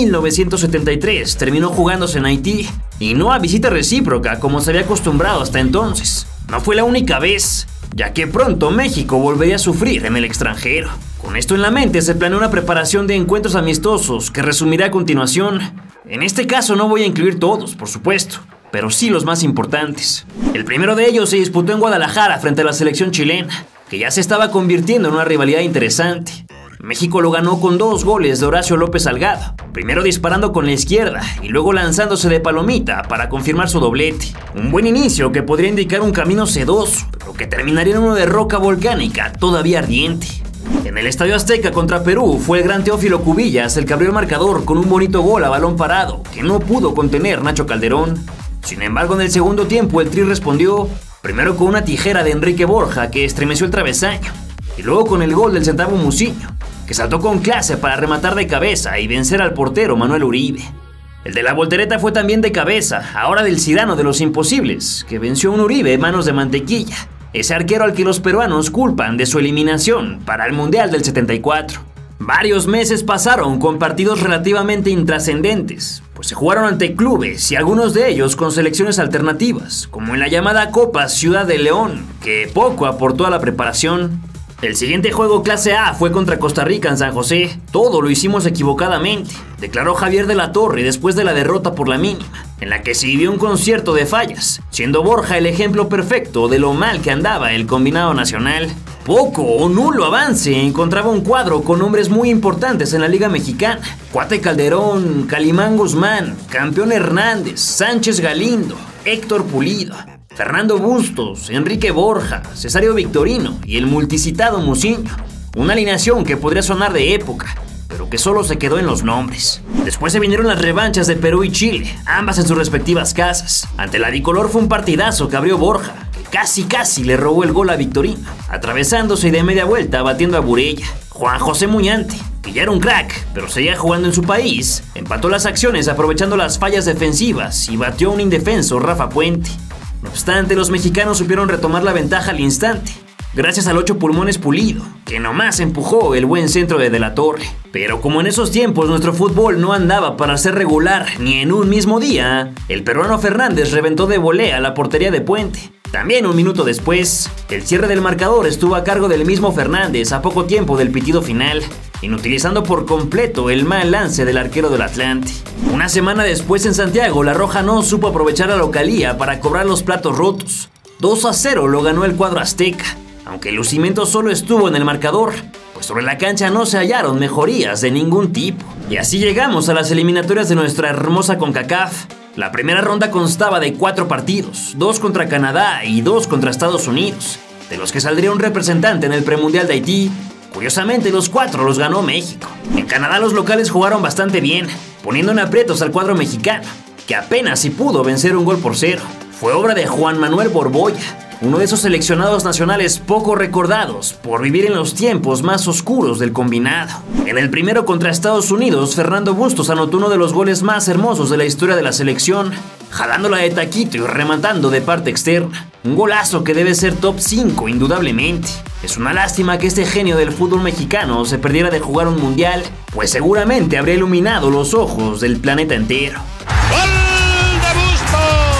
1973 terminó jugándose en Haití, y no a visita recíproca como se había acostumbrado hasta entonces. No fue la única vez, ya que pronto México volvería a sufrir en el extranjero. Con esto en la mente se planeó una preparación de encuentros amistosos que resumiré a continuación. En este caso no voy a incluir todos, por supuesto, pero sí los más importantes. El primero de ellos se disputó en Guadalajara frente a la selección chilena, que ya se estaba convirtiendo en una rivalidad interesante. México lo ganó con 2 goles de Horacio López Salgado, primero disparando con la izquierda y luego lanzándose de palomita para confirmar su doblete. Un buen inicio que podría indicar un camino sedoso, pero que terminaría en uno de roca volcánica todavía ardiente. En el Estadio Azteca contra Perú fue el gran Teófilo Cubillas el que abrió el marcador con un bonito gol a balón parado que no pudo contener Nacho Calderón. Sin embargo, en el segundo tiempo el Tri respondió, primero con una tijera de Enrique Borja que estremeció el travesaño, y luego con el gol del centavo Muciño, que saltó con clase para rematar de cabeza y vencer al portero Manuel Uribe. El de la voltereta fue también de cabeza, ahora del Cirano de los imposibles, que venció a un Uribe manos de mantequilla, ese arquero al que los peruanos culpan de su eliminación para el Mundial del 74. Varios meses pasaron con partidos relativamente intrascendentes, pues se jugaron ante clubes y algunos de ellos con selecciones alternativas, como en la llamada Copa Ciudad de León, que poco aportó a la preparación. El siguiente juego clase A fue contra Costa Rica en San José. Todo lo hicimos equivocadamente, declaró Javier de la Torre después de la derrota por la mínima, en la que se vivió un concierto de fallas, siendo Borja el ejemplo perfecto de lo mal que andaba el combinado nacional. Poco o nulo avance encontraba un cuadro con nombres muy importantes en la Liga Mexicana: Cuate Calderón, Calimán Guzmán, Campeón Hernández, Sánchez Galindo, Héctor Pulido, Fernando Bustos, Enrique Borja, Cesario Victorino y el multicitado Muciño. Una alineación que podría sonar de época, pero que solo se quedó en los nombres. Después se vinieron las revanchas de Perú y Chile, ambas en sus respectivas casas. Ante la bicolor fue un partidazo que abrió Borja, que casi le robó el gol a Victorino, atravesándose y de media vuelta batiendo a Burella. Juan José Muñante, que ya era un crack, pero seguía jugando en su país, empató las acciones aprovechando las fallas defensivas y batió a un indefenso Rafa Puente. No obstante, los mexicanos supieron retomar la ventaja al instante, gracias al 8 pulmones Pulido, que nomás empujó el buen centro de la Torre. Pero como en esos tiempos nuestro fútbol no andaba para ser regular ni en un mismo día, el peruano Fernández reventó de volea la portería de Puente. También un minuto después, el cierre del marcador estuvo a cargo del mismo Fernández a poco tiempo del pitido final, inutilizando por completo el mal lance del arquero del Atlante. Una semana después en Santiago, la Roja no supo aprovechar la localía para cobrar los platos rotos. 2-0 lo ganó el cuadro azteca, aunque el lucimiento solo estuvo en el marcador, pues sobre la cancha no se hallaron mejorías de ningún tipo. Y así llegamos a las eliminatorias de nuestra hermosa CONCACAF. La primera ronda constaba de 4 partidos, 2 contra Canadá y 2 contra Estados Unidos, de los que saldría un representante en el premundial de Haití. Curiosamente, los 4 los ganó México. En Canadá los locales jugaron bastante bien, poniendo en aprietos al cuadro mexicano, que apenas si pudo vencer 1-0. Fue obra de Juan Manuel Borbolla, uno de esos seleccionados nacionales poco recordados por vivir en los tiempos más oscuros del combinado. En el primero contra Estados Unidos, Fernando Bustos anotó uno de los goles más hermosos de la historia de la selección, jalándola de taquito y rematando de parte externa. Un golazo que debe ser top 5 indudablemente. Es una lástima que este genio del fútbol mexicano se perdiera de jugar un mundial, pues seguramente habría iluminado los ojos del planeta entero. ¡Gol de Bustos!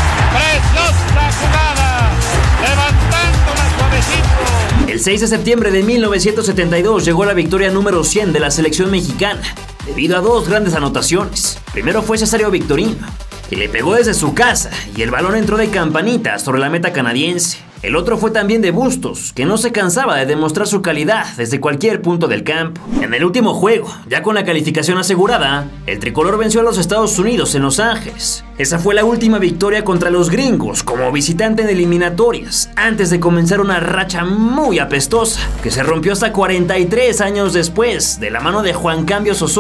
¡Preciosa jugada! ¡Levantándola suavecito! El 6 de septiembre de 1972 llegó la victoria número 100 de la selección mexicana, debido a 2 grandes anotaciones. Primero fue Cesario Victorino, que le pegó desde su casa y el balón entró de campanita sobre la meta canadiense. El otro fue también de Bustos, que no se cansaba de demostrar su calidad desde cualquier punto del campo. En el último juego, ya con la calificación asegurada, el tricolor venció a los Estados Unidos en Los Ángeles. Esa fue la última victoria contra los gringos como visitante en eliminatorias, antes de comenzar una racha muy apestosa, que se rompió hasta 43 años después, de la mano de Juan Cambios Osorio,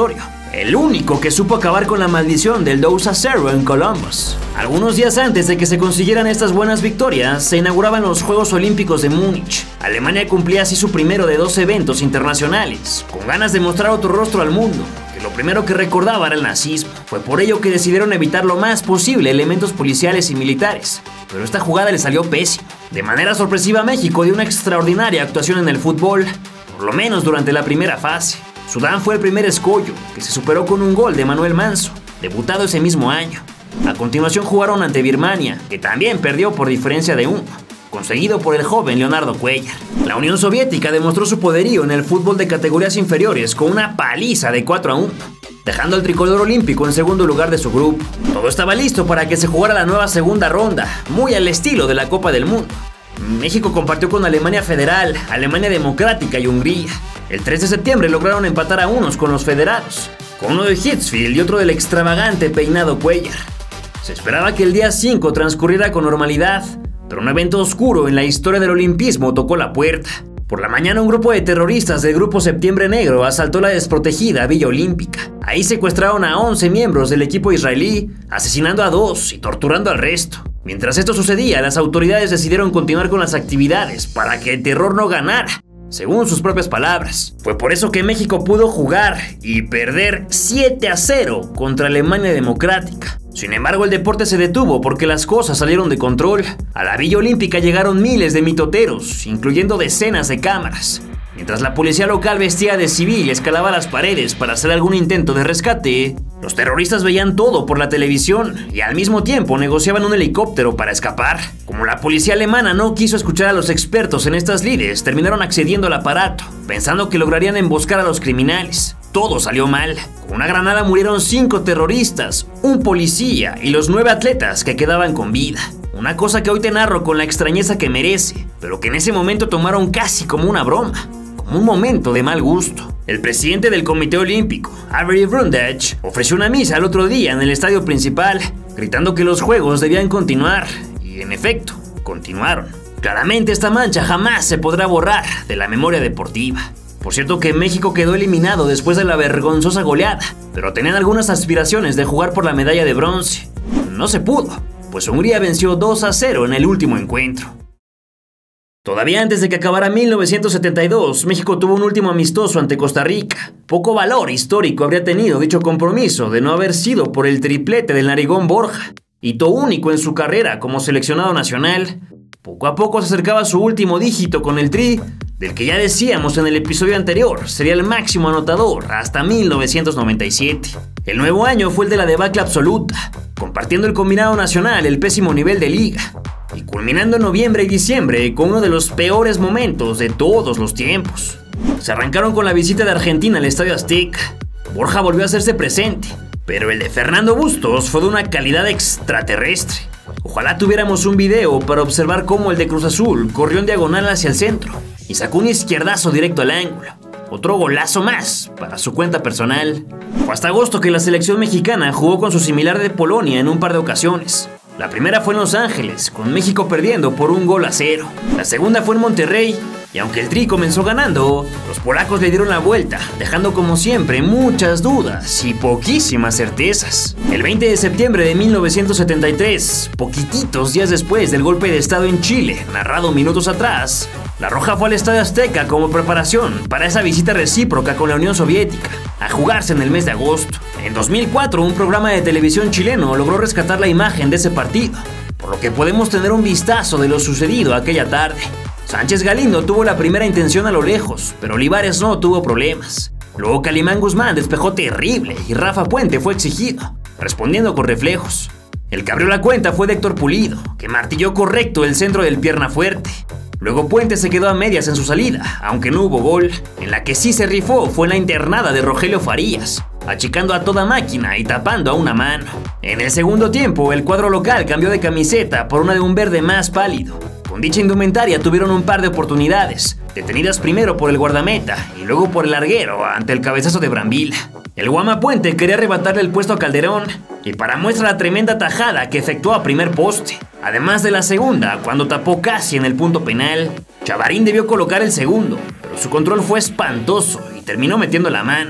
el único que supo acabar con la maldición del 2-0 en Columbus. Algunos días antes de que se consiguieran estas buenas victorias, se inauguraban los Juegos Olímpicos de Múnich. Alemania cumplía así su primero de 2 eventos internacionales, con ganas de mostrar otro rostro al mundo, que lo primero que recordaba era el nazismo. Fue por ello que decidieron evitar lo más posible elementos policiales y militares, pero esta jugada le salió pésimo. De manera sorpresiva, México dio una extraordinaria actuación en el fútbol, por lo menos durante la primera fase. Sudán fue el primer escollo, que se superó con un gol de Manuel Manso, debutado ese mismo año. A continuación jugaron ante Birmania, que también perdió por diferencia de 1, conseguido por el joven Leonardo Cuellar. La Unión Soviética demostró su poderío en el fútbol de categorías inferiores con una paliza de 4-1, dejando al tricolor olímpico en segundo lugar de su grupo. Todo estaba listo para que se jugara la nueva segunda ronda, muy al estilo de la Copa del Mundo. México compartió con Alemania Federal, Alemania Democrática y Hungría. El 3 de septiembre lograron empatar a unos con los federados, con uno de Hitzfeld y otro del extravagante peinado Cuellar. Se esperaba que el día 5 transcurriera con normalidad, pero un evento oscuro en la historia del olimpismo tocó la puerta. Por la mañana, un grupo de terroristas del grupo Septiembre Negro asaltó la desprotegida Villa Olímpica. Ahí secuestraron a 11 miembros del equipo israelí, asesinando a 2 y torturando al resto. Mientras esto sucedía, las autoridades decidieron continuar con las actividades para que el terror no ganara, según sus propias palabras. Fue por eso que México pudo jugar y perder 7-0 contra Alemania Democrática. Sin embargo, el deporte se detuvo porque las cosas salieron de control. A la Villa Olímpica llegaron miles de mitoteros, incluyendo decenas de cámaras. Mientras la policía local vestida de civil escalaba las paredes para hacer algún intento de rescate, los terroristas veían todo por la televisión y al mismo tiempo negociaban un helicóptero para escapar. Como la policía alemana no quiso escuchar a los expertos en estas lides, terminaron accediendo al aparato, pensando que lograrían emboscar a los criminales. Todo salió mal. Con una granada murieron 5 terroristas, un policía y los 9 atletas que quedaban con vida. Una cosa que hoy te narro con la extrañeza que merece, pero que en ese momento tomaron casi como una broma, como un momento de mal gusto. El presidente del Comité Olímpico, Avery Brundage, ofreció una misa al otro día en el estadio principal, gritando que los juegos debían continuar, y en efecto, continuaron. Claramente esta mancha jamás se podrá borrar de la memoria deportiva. Por cierto que México quedó eliminado después de la vergonzosa goleada, pero tenían algunas aspiraciones de jugar por la medalla de bronce. No se pudo, pues Hungría venció 2-0 en el último encuentro. Todavía antes de que acabara 1972, México tuvo un último amistoso ante Costa Rica. Poco valor histórico habría tenido dicho compromiso de no haber sido por el triplete del narigón Borja, hito único en su carrera como seleccionado nacional. Poco a poco se acercaba a su último dígito con el Tri, del que ya decíamos en el episodio anterior, sería el máximo anotador hasta 1997. El nuevo año fue el de la debacle absoluta, compartiendo el combinado nacional el pésimo nivel de liga, y culminando en noviembre y diciembre con uno de los peores momentos de todos los tiempos. Se arrancaron con la visita de Argentina al Estadio Azteca. Borja volvió a hacerse presente, pero el de Fernando Bustos fue de una calidad extraterrestre. Ojalá tuviéramos un video para observar cómo el de Cruz Azul corrió en diagonal hacia el centro y sacó un izquierdazo directo al ángulo. Otro golazo más para su cuenta personal. Fue hasta agosto que la selección mexicana jugó con su similar de Polonia en un par de ocasiones. La primera fue en Los Ángeles, con México perdiendo por 1-0. La segunda fue en Monterrey, y aunque el Tri comenzó ganando, los polacos le dieron la vuelta, dejando como siempre muchas dudas y poquísimas certezas. El 20 de septiembre de 1973, poquititos días después del golpe de estado en Chile, narrado minutos atrás, la Roja fue al Estadio Azteca como preparación para esa visita recíproca con la Unión Soviética, a jugarse en el mes de agosto. En 2004, un programa de televisión chileno logró rescatar la imagen de ese partido, por lo que podemos tener un vistazo de lo sucedido aquella tarde. Sánchez Galindo tuvo la primera intención a lo lejos, pero Olivares no tuvo problemas. Luego Calimán Guzmán despejó terrible y Rafa Puente fue exigido, respondiendo con reflejos. El que abrió la cuenta fue de Héctor Pulido, que martilló correcto el centro del pierna fuerte. Luego Puente se quedó a medias en su salida, aunque no hubo gol. En la que sí se rifó fue la internada de Rogelio Farías, achicando a toda máquina y tapando a una mano. En el segundo tiempo, el cuadro local cambió de camiseta por una de un verde más pálido. Con dicha indumentaria tuvieron un par de oportunidades, detenidas primero por el guardameta y luego por el larguero ante el cabezazo de Brambila. El Guama Puente quería arrebatarle el puesto a Calderón, y para muestra la tremenda tajada que efectuó a primer poste, además de la segunda cuando tapó casi en el punto penal. Chavarín debió colocar el segundo, pero su control fue espantoso y terminó metiendo la mano.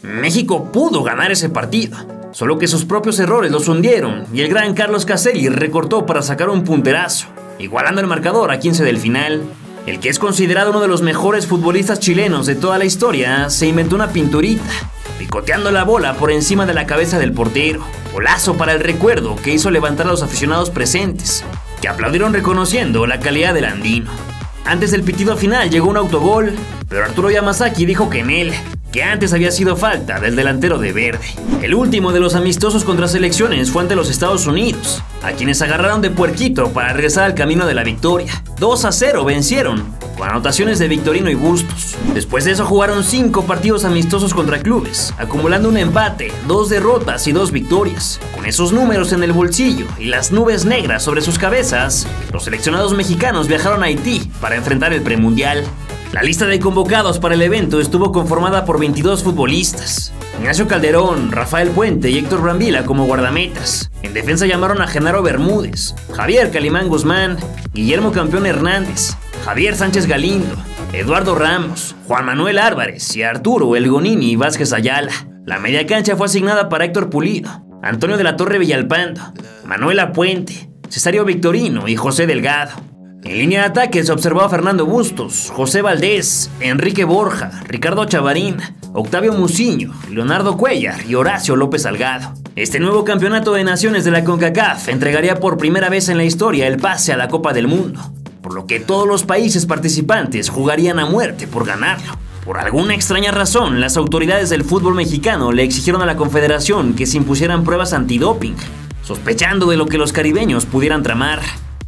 México pudo ganar ese partido, solo que sus propios errores los hundieron y el gran Carlos Caselli recortó para sacar un punterazo, igualando el marcador a 15 del final. El que es considerado uno de los mejores futbolistas chilenos de toda la historia se inventó una pinturita, picoteando la bola por encima de la cabeza del portero. Golazo para el recuerdo que hizo levantar a los aficionados presentes, que aplaudieron reconociendo la calidad del andino. Antes del pitido final llegó un autogol, pero Arturo Yamazaki dijo que en él, que antes había sido falta del delantero de verde. El último de los amistosos contra selecciones fue ante los Estados Unidos, a quienes agarraron de puerquito para regresar al camino de la victoria. 2-0 vencieron, con anotaciones de Victorino y Bustos. Después de eso jugaron 5 partidos amistosos contra clubes, acumulando un empate, 2 derrotas y 2 victorias. Con esos números en el bolsillo y las nubes negras sobre sus cabezas, los seleccionados mexicanos viajaron a Haití para enfrentar el premundial. La lista de convocados para el evento estuvo conformada por 22 futbolistas. Ignacio Calderón, Rafael Puente y Héctor Brambila como guardametas. En defensa llamaron a Genaro Bermúdez, Javier Calimán Guzmán, Guillermo Campeón Hernández, Javier Sánchez Galindo, Eduardo Ramos, Juan Manuel Álvarez y Arturo El Gonini Vázquez Ayala. La media cancha fue asignada para Héctor Pulido, Antonio de la Torre Villalpando, Manuela Puente, Cesario Victorino y José Delgado. En línea de ataque se observó a Fernando Bustos, José Valdés, Enrique Borja, Ricardo Chavarín, Octavio Muciño, Leonardo Cuellar y Horacio López Salgado. Este nuevo campeonato de naciones de la CONCACAF entregaría por primera vez en la historia el pase a la Copa del Mundo, por lo que todos los países participantes jugarían a muerte por ganarlo. Por alguna extraña razón, las autoridades del fútbol mexicano le exigieron a la Confederación que se impusieran pruebas antidoping, sospechando de lo que los caribeños pudieran tramar.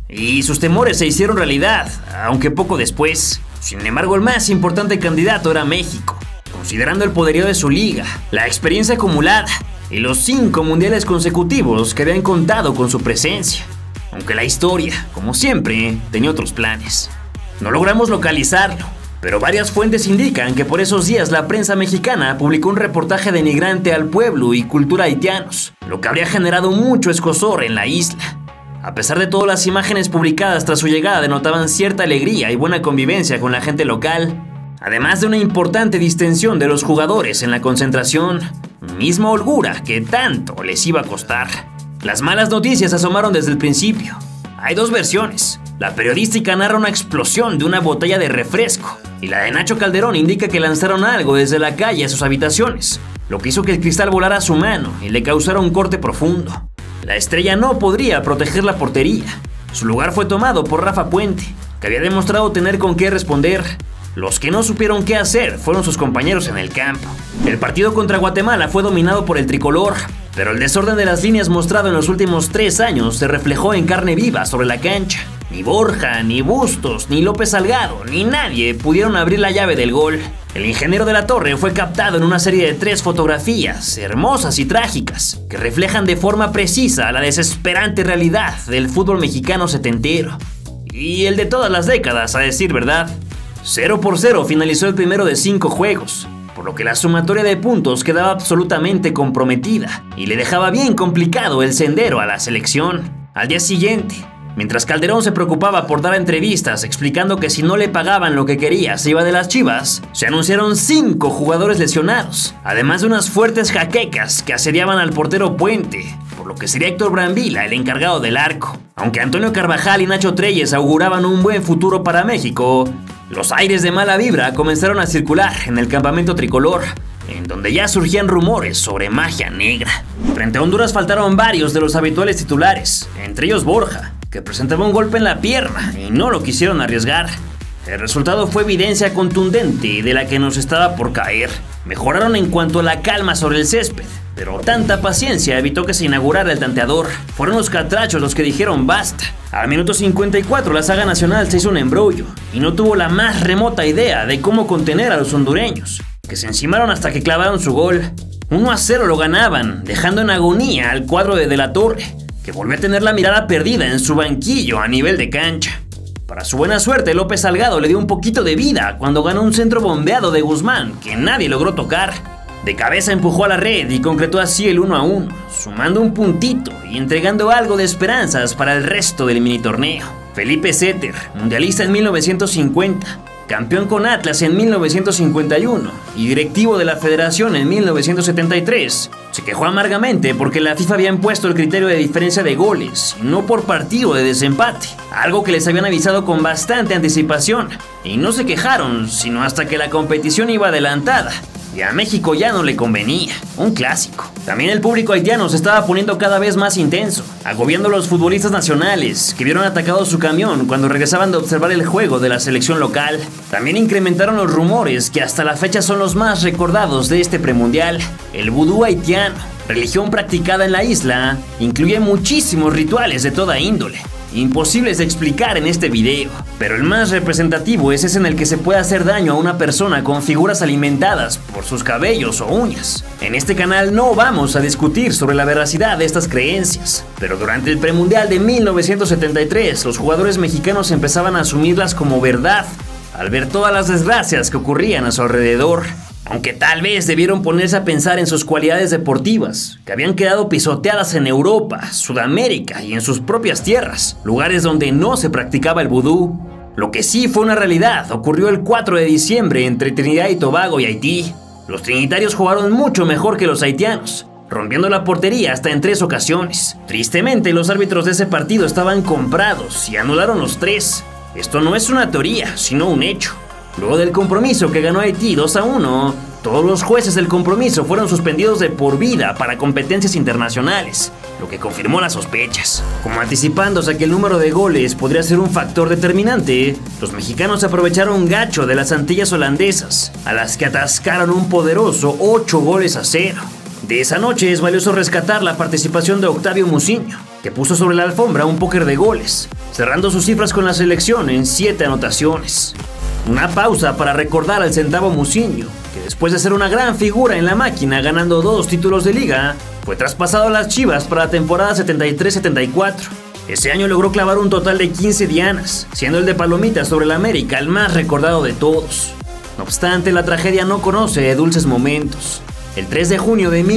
Y sus temores se hicieron realidad, aunque poco después. Sin embargo, el más importante candidato era México, considerando el poderío de su liga, la experiencia acumulada y los 5 mundiales consecutivos que habían contado con su presencia. Aunque la historia, como siempre, tenía otros planes. No logramos localizarlo, pero varias fuentes indican que por esos días la prensa mexicana publicó un reportaje denigrante al pueblo y cultura haitianos, lo que habría generado mucho escozor en la isla. A pesar de todas las imágenes publicadas tras su llegada denotaban cierta alegría y buena convivencia con la gente local, además de una importante distensión de los jugadores en la concentración, misma holgura que tanto les iba a costar. Las malas noticias asomaron desde el principio. Hay 2 versiones. La periodística narra una explosión de una botella de refresco, y la de Nacho Calderón indica que lanzaron algo desde la calle a sus habitaciones, lo que hizo que el cristal volara a su mano y le causara un corte profundo. La estrella no podría proteger la portería. Su lugar fue tomado por Rafa Puente, que había demostrado tener con qué responder. Los que no supieron qué hacer fueron sus compañeros en el campo. El partido contra Guatemala fue dominado por el tricolor, pero el desorden de las líneas mostrado en los últimos 3 años se reflejó en carne viva sobre la cancha. Ni Borja, ni Bustos, ni López Salgado, ni nadie pudieron abrir la llave del gol. El ingeniero de la Torre fue captado en una serie de 3 fotografías, hermosas y trágicas, que reflejan de forma precisa la desesperante realidad del fútbol mexicano setentero. Y el de todas las décadas, a decir verdad. 0-0 finalizó el primero de 5 juegos, por lo que la sumatoria de puntos quedaba absolutamente comprometida y le dejaba bien complicado el sendero a la selección. Al día siguiente, mientras Calderón se preocupaba por dar entrevistas explicando que si no le pagaban lo que quería se iba de las Chivas, se anunciaron 5 jugadores lesionados, además de unas fuertes jaquecas que asediaban al portero Puente, por lo que sería Héctor Brambila el encargado del arco. Aunque Antonio Carvajal y Nacho Treyes auguraban un buen futuro para México, los aires de mala vibra comenzaron a circular en el campamento tricolor, en donde ya surgían rumores sobre magia negra. Frente a Honduras faltaron varios de los habituales titulares, entre ellos Borja, que presentaba un golpe en la pierna y no lo quisieron arriesgar. El resultado fue evidencia contundente de la que nos estaba por caer. Mejoraron en cuanto a la calma sobre el césped, pero tanta paciencia evitó que se inaugurara el tanteador. Fueron los catrachos los que dijeron basta. Al minuto 54 la saga nacional se hizo un embrollo y no tuvo la más remota idea de cómo contener a los hondureños, que se encimaron hasta que clavaron su gol. 1-0 lo ganaban, dejando en agonía al cuadro de la Torre, que volvió a tener la mirada perdida en su banquillo a nivel de cancha. Para su buena suerte, López Salgado le dio un poquito de vida cuando ganó un centro bombeado de Guzmán que nadie logró tocar. De cabeza empujó a la red y concretó así el 1-1, sumando un puntito y entregando algo de esperanzas para el resto del mini torneo. Felipe Setter, mundialista en 1950, campeón con Atlas en 1951 y directivo de la Federación en 1973, se quejó amargamente porque la FIFA había impuesto el criterio de diferencia de goles y no por partido de desempate, algo que les habían avisado con bastante anticipación, y no se quejaron sino hasta que la competición iba adelantada y a México ya no le convenía. Un clásico. También el público haitiano se estaba poniendo cada vez más intenso, agobiando a los futbolistas nacionales que vieron atacado su camión cuando regresaban de observar el juego de la selección local. También incrementaron los rumores que hasta la fecha son los más recordados de este premundial. El vudú haitiano, religión practicada en la isla, incluye muchísimos rituales de toda índole, imposibles de explicar en este video, pero el más representativo es ese en el que se puede hacer daño a una persona con figuras alimentadas por sus cabellos o uñas. En este canal no vamos a discutir sobre la veracidad de estas creencias, pero durante el premundial de 1973 los jugadores mexicanos empezaban a asumirlas como verdad, al ver todas las desgracias que ocurrían a su alrededor. Aunque tal vez debieron ponerse a pensar en sus cualidades deportivas, que habían quedado pisoteadas en Europa, Sudamérica y en sus propias tierras, lugares donde no se practicaba el vudú. Lo que sí fue una realidad ocurrió el 4 de diciembre entre Trinidad y Tobago y Haití. Los trinitarios jugaron mucho mejor que los haitianos, rompiendo la portería hasta en 3 ocasiones. Tristemente, los árbitros de ese partido estaban comprados y anularon los 3. Esto no es una teoría, sino un hecho. Luego del compromiso que ganó Haití 2-1, todos los jueces del compromiso fueron suspendidos de por vida para competencias internacionales, lo que confirmó las sospechas. Como anticipándose a que el número de goles podría ser un factor determinante, los mexicanos aprovecharon gacho de las Antillas holandesas, a las que atascaron un poderoso 8-0. De esa noche es valioso rescatar la participación de Octavio Muciño, que puso sobre la alfombra un póker de goles, cerrando sus cifras con la selección en 7 anotaciones. Una pausa para recordar al Centavo Muciño, que después de ser una gran figura en la máquina ganando 2 títulos de liga, fue traspasado a las Chivas para la temporada 73-74. Ese año logró clavar un total de 15 dianas, siendo el de Palomitas sobre el América el más recordado de todos. No obstante, la tragedia no conoce dulces momentos. El 3 de junio de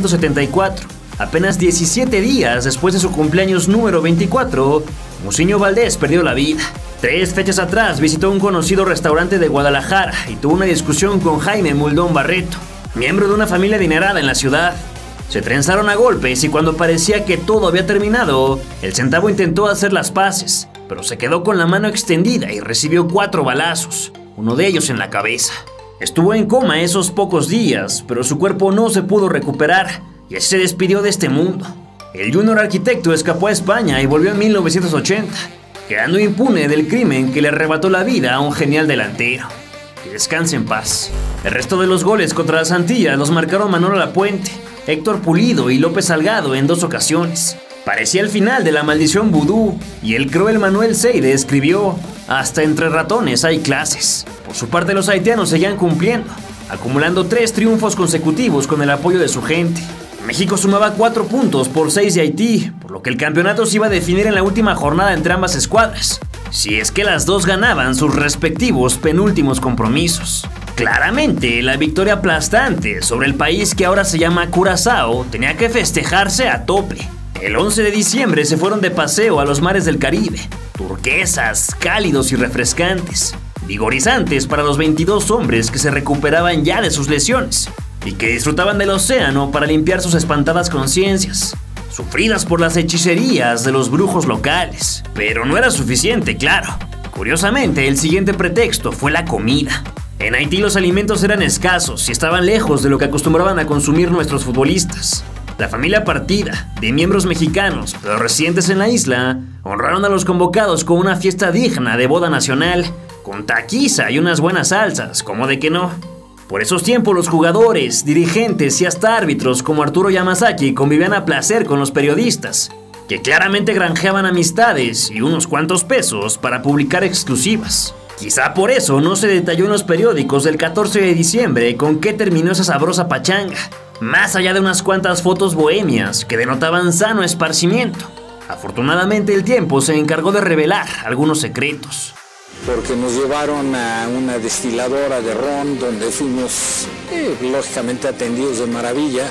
1974, apenas 17 días después de su cumpleaños número 24, Muciño Valdés perdió la vida. 3 fechas atrás visitó un conocido restaurante de Guadalajara y tuvo una discusión con Jaime Muldón Barreto, miembro de una familia adinerada en la ciudad. Se trenzaron a golpes y cuando parecía que todo había terminado, el Centavo intentó hacer las paces, pero se quedó con la mano extendida y recibió 4 balazos, uno de ellos en la cabeza. Estuvo en coma esos pocos días, pero su cuerpo no se pudo recuperar y así se despidió de este mundo. El Junior arquitecto escapó a España y volvió en 1980. Quedando impune del crimen que le arrebató la vida a un genial delantero. Que descanse en paz. El resto de los goles contra las Antillas los marcaron Manolo Lapuente, Héctor Pulido y López Salgado en 2 ocasiones. Parecía el final de la maldición vudú, y el cruel Manuel Seide escribió: hasta entre ratones hay clases. Por su parte, los haitianos seguían cumpliendo, acumulando 3 triunfos consecutivos con el apoyo de su gente. México sumaba 4 puntos por 6 de Haití, por lo que el campeonato se iba a definir en la última jornada entre ambas escuadras, si es que las dos ganaban sus respectivos penúltimos compromisos. Claramente, la victoria aplastante sobre el país que ahora se llama Curazao tenía que festejarse a tope. El 11 de diciembre se fueron de paseo a los mares del Caribe, turquesas, cálidos y refrescantes, vigorizantes para los 22 hombres que se recuperaban ya de sus lesiones y que disfrutaban del océano para limpiar sus espantadas conciencias, sufridas por las hechicerías de los brujos locales. Pero no era suficiente, claro. Curiosamente, el siguiente pretexto fue la comida. En Haití los alimentos eran escasos y estaban lejos de lo que acostumbraban a consumir nuestros futbolistas. La familia partida, de miembros mexicanos, pero residentes en la isla, honraron a los convocados con una fiesta digna de boda nacional, con taquiza y unas buenas salsas, ¿cómo de que no? Por esos tiempos los jugadores, dirigentes y hasta árbitros como Arturo Yamazaki convivían a placer con los periodistas, que claramente granjeaban amistades y unos cuantos pesos para publicar exclusivas. Quizá por eso no se detalló en los periódicos del 14 de diciembre con qué terminó esa sabrosa pachanga, más allá de unas cuantas fotos bohemias que denotaban sano esparcimiento. Afortunadamente el tiempo se encargó de revelar algunos secretos. Porque nos llevaron a una destiladora de ron donde fuimos lógicamente atendidos de maravilla,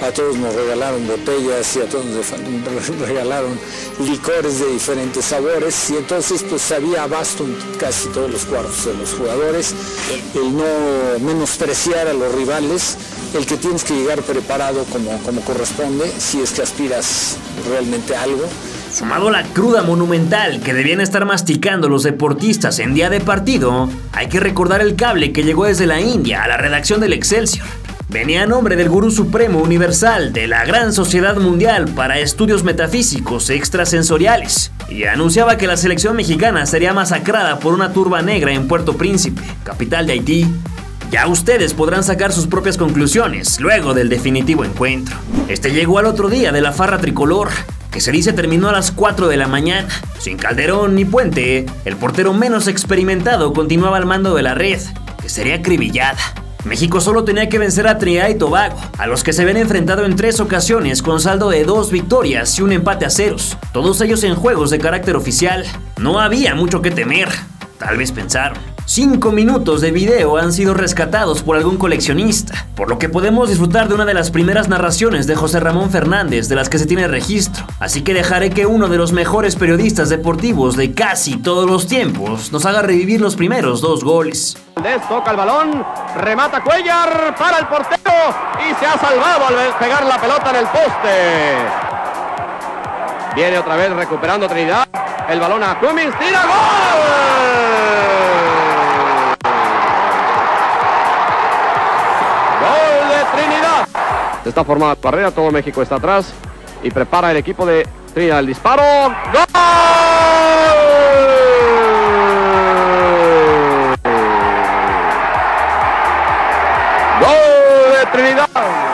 a todos nos regalaron botellas y a todos nos regalaron licores de diferentes sabores, y entonces pues había abasto en casi todos los cuartos de los jugadores, el no menospreciar a los rivales, el que tienes que llegar preparado como corresponde, si es que aspiras realmente a algo. Sumado a la cruda monumental que debían estar masticando los deportistas en día de partido, hay que recordar el cable que llegó desde la India a la redacción del Excelsior. Venía a nombre del Gurú Supremo Universal de la Gran Sociedad Mundial para Estudios Metafísicos Extrasensoriales y anunciaba que la selección mexicana sería masacrada por una turba negra en Puerto Príncipe, capital de Haití. Ya ustedes podrán sacar sus propias conclusiones luego del definitivo encuentro. Este llegó al otro día de la farra tricolor, que se dice terminó a las 4 de la mañana. Sin Calderón ni Puente, el portero menos experimentado continuaba al mando de la red, que sería acribillada. México solo tenía que vencer a Trinidad y Tobago, a los que se habían enfrentado en 3 ocasiones con saldo de 2 victorias y un empate a ceros, todos ellos en juegos de carácter oficial. No había mucho que temer, tal vez pensaron. 5 minutos de video han sido rescatados por algún coleccionista, por lo que podemos disfrutar de una de las primeras narraciones de José Ramón Fernández de las que se tiene registro. Así que dejaré que uno de los mejores periodistas deportivos de casi todos los tiempos nos haga revivir los primeros 2 goles. Toca el balón, remata Cuellar para el portero y se ha salvado al pegar la pelota en el poste. Viene otra vez recuperando Trinidad, el balón a Cummings, tira, ¡gol! Trinidad. Está formada la barrera, todo México está atrás y prepara el equipo de Trinidad el disparo. ¡Gol! ¡Gol de Trinidad!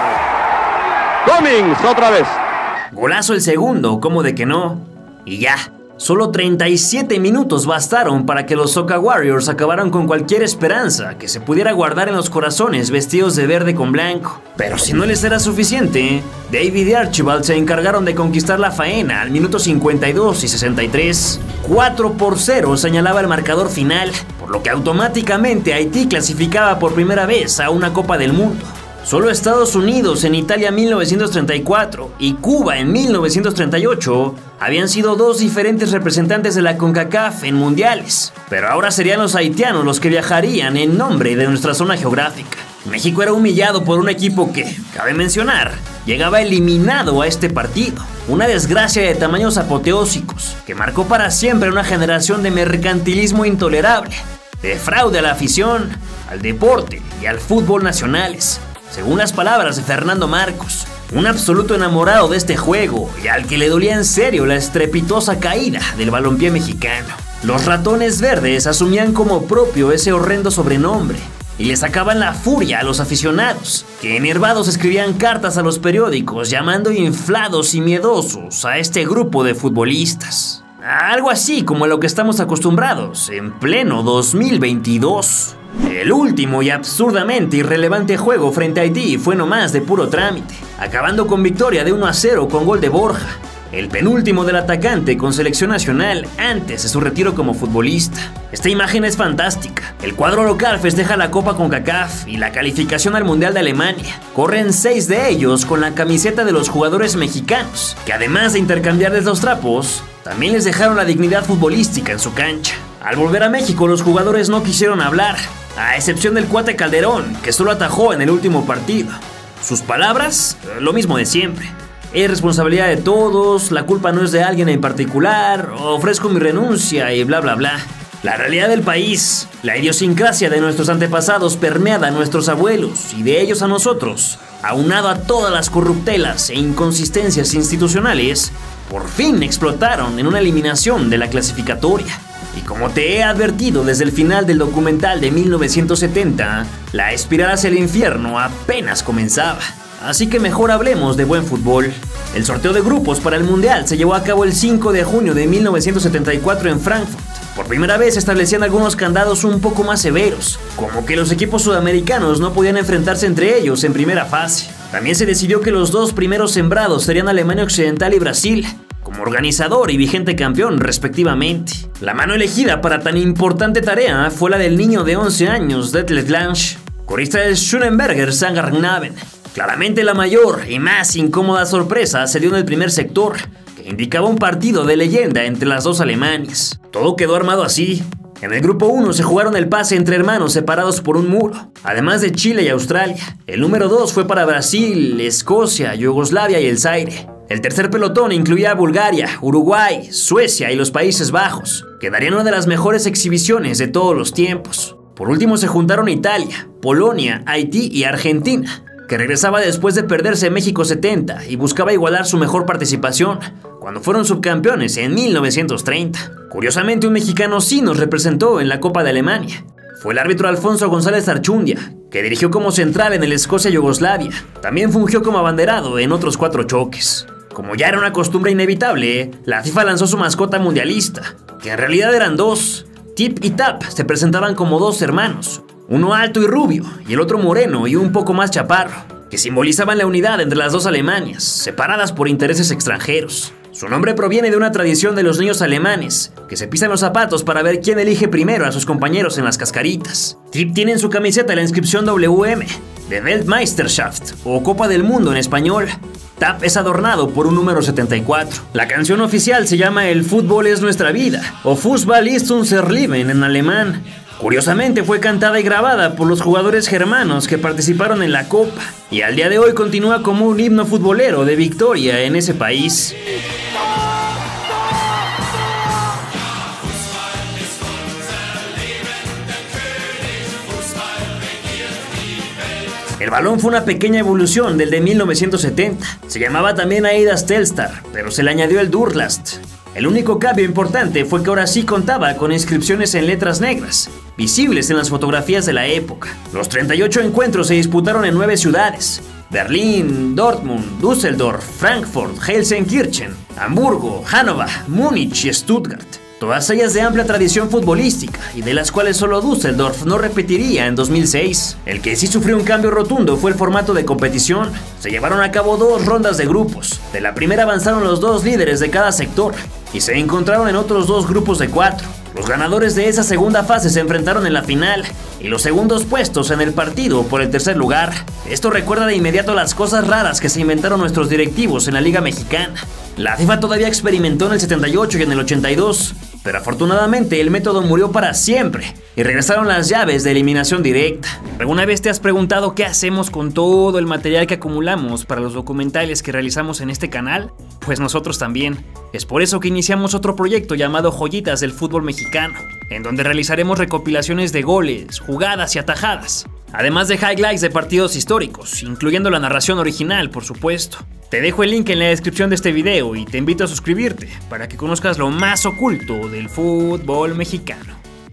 Cummings otra vez. Golazo el segundo, ¿cómo de que no? Y ya. Solo 37 minutos bastaron para que los Soca Warriors acabaran con cualquier esperanza que se pudiera guardar en los corazones vestidos de verde con blanco. Pero si no les era suficiente, David y Archibald se encargaron de conquistar la faena al minuto 52 y 63. 4-0 señalaba el marcador final, por lo que automáticamente Haití clasificaba por primera vez a una Copa del Mundo. Solo Estados Unidos en Italia 1934 y Cuba en 1938 habían sido 2 diferentes representantes de la CONCACAF en mundiales, pero ahora serían los haitianos los que viajarían en nombre de nuestra zona geográfica. México era humillado por un equipo que, cabe mencionar, llegaba eliminado a este partido. Una desgracia de tamaños apoteósicos que marcó para siempre una generación de mercantilismo intolerable, de fraude a la afición, al deporte y al fútbol nacionales. Según las palabras de Fernando Marcos, un absoluto enamorado de este juego y al que le dolía en serio la estrepitosa caída del balompié mexicano. Los ratones verdes asumían como propio ese horrendo sobrenombre y le sacaban la furia a los aficionados, que enervados escribían cartas a los periódicos llamando inflados y miedosos a este grupo de futbolistas. Algo así como a lo que estamos acostumbrados en pleno 2022. El último y absurdamente irrelevante juego frente a Haití fue nomás de puro trámite, acabando con victoria de 1-0 con gol de Borja, el penúltimo del atacante con selección nacional antes de su retiro como futbolista. Esta imagen es fantástica. El cuadro local festeja la Copa CONCACAF y la calificación al Mundial de Alemania. Corren 6 de ellos con la camiseta de los jugadores mexicanos, que además de intercambiarles los trapos, también les dejaron la dignidad futbolística en su cancha. Al volver a México, los jugadores no quisieron hablar, a excepción del cuate Calderón, que solo atajó en el último partido. Sus palabras, lo mismo de siempre. Es responsabilidad de todos, la culpa no es de alguien en particular, ofrezco mi renuncia y bla bla bla. La realidad del país, la idiosincrasia de nuestros antepasados permeada a nuestros abuelos y de ellos a nosotros, aunado a todas las corruptelas e inconsistencias institucionales, por fin explotaron en una eliminación de la clasificatoria. Y como te he advertido desde el final del documental de 1970, la espiral hacia el infierno apenas comenzaba. Así que mejor hablemos de buen fútbol. El sorteo de grupos para el Mundial se llevó a cabo el 5 de junio de 1974 en Frankfurt. Por primera vez se establecían algunos candados un poco más severos, como que los equipos sudamericanos no podían enfrentarse entre ellos en primera fase. También se decidió que los 2 primeros sembrados serían Alemania Occidental y Brasil, como organizador y vigente campeón respectivamente. La mano elegida para tan importante tarea fue la del niño de 11 años, Detlef Blanche, corista del Schönenberger Sangardnaben, Claramente la mayor y más incómoda sorpresa se dio en el primer sector, que indicaba un partido de leyenda entre las dos Alemanias. Todo quedó armado así. En el grupo 1 se jugaron el pase entre hermanos separados por un muro, además de Chile y Australia. El número 2 fue para Brasil, Escocia, Yugoslavia y el Zaire. El tercer pelotón incluía a Bulgaria, Uruguay, Suecia y los Países Bajos, que darían una de las mejores exhibiciones de todos los tiempos. Por último se juntaron Italia, Polonia, Haití y Argentina, que regresaba después de perderse México 70 y buscaba igualar su mejor participación cuando fueron subcampeones en 1930. Curiosamente, un mexicano sí nos representó en la Copa de Alemania. Fue el árbitro Alfonso González Archundia, que dirigió como central en el Escocia-Yugoslavia. También fungió como abanderado en otros 4 choques. Como ya era una costumbre inevitable, la FIFA lanzó su mascota mundialista, que en realidad eran 2. Tip y Tap se presentaban como 2 hermanos, uno alto y rubio y el otro moreno y un poco más chaparro, que simbolizaban la unidad entre las dos Alemanias, separadas por intereses extranjeros. Su nombre proviene de una tradición de los niños alemanes, que se pisan los zapatos para ver quién elige primero a sus compañeros en las cascaritas. Tip tiene en su camiseta la inscripción WM, de Weltmeisterschaft, o Copa del Mundo en español. Tap es adornado por un número 74. La canción oficial se llama El fútbol es nuestra vida, o Fußball ist unser Leben en alemán. Curiosamente fue cantada y grabada por los jugadores germanos que participaron en la Copa, y al día de hoy continúa como un himno futbolero de victoria en ese país. El balón fue una pequeña evolución del de 1970. Se llamaba también Aidas Telstar, pero se le añadió el Durlast. El único cambio importante fue que ahora sí contaba con inscripciones en letras negras, visibles en las fotografías de la época. Los 38 encuentros se disputaron en 9 ciudades: Berlín, Dortmund, Düsseldorf, Frankfurt, Gelsenkirchen, Hamburgo, Hannover, Múnich y Stuttgart. Todas ellas de amplia tradición futbolística y de las cuales solo Düsseldorf no repetiría en 2006. El que sí sufrió un cambio rotundo fue el formato de competición. Se llevaron a cabo 2 rondas de grupos. De la primera avanzaron los 2 líderes de cada sector y se encontraron en otros 2 grupos de 4. Los ganadores de esa segunda fase se enfrentaron en la final y los segundos puestos en el partido por el tercer lugar. Esto recuerda de inmediato las cosas raras que se inventaron nuestros directivos en la Liga Mexicana. La FIFA todavía experimentó en el 78 y en el 82, pero afortunadamente el método murió para siempre y regresaron las llaves de eliminación directa. ¿Alguna vez te has preguntado qué hacemos con todo el material que acumulamos para los documentales que realizamos en este canal? Pues nosotros también. Es por eso que iniciamos otro proyecto llamado Joyitas del Fútbol Mexicano, en donde realizaremos recopilaciones de goles, jugadas y atajadas, además de highlights de partidos históricos, incluyendo la narración original, por supuesto. Te dejo el link en la descripción de este video y te invito a suscribirte para que conozcas lo más oculto del fútbol mexicano.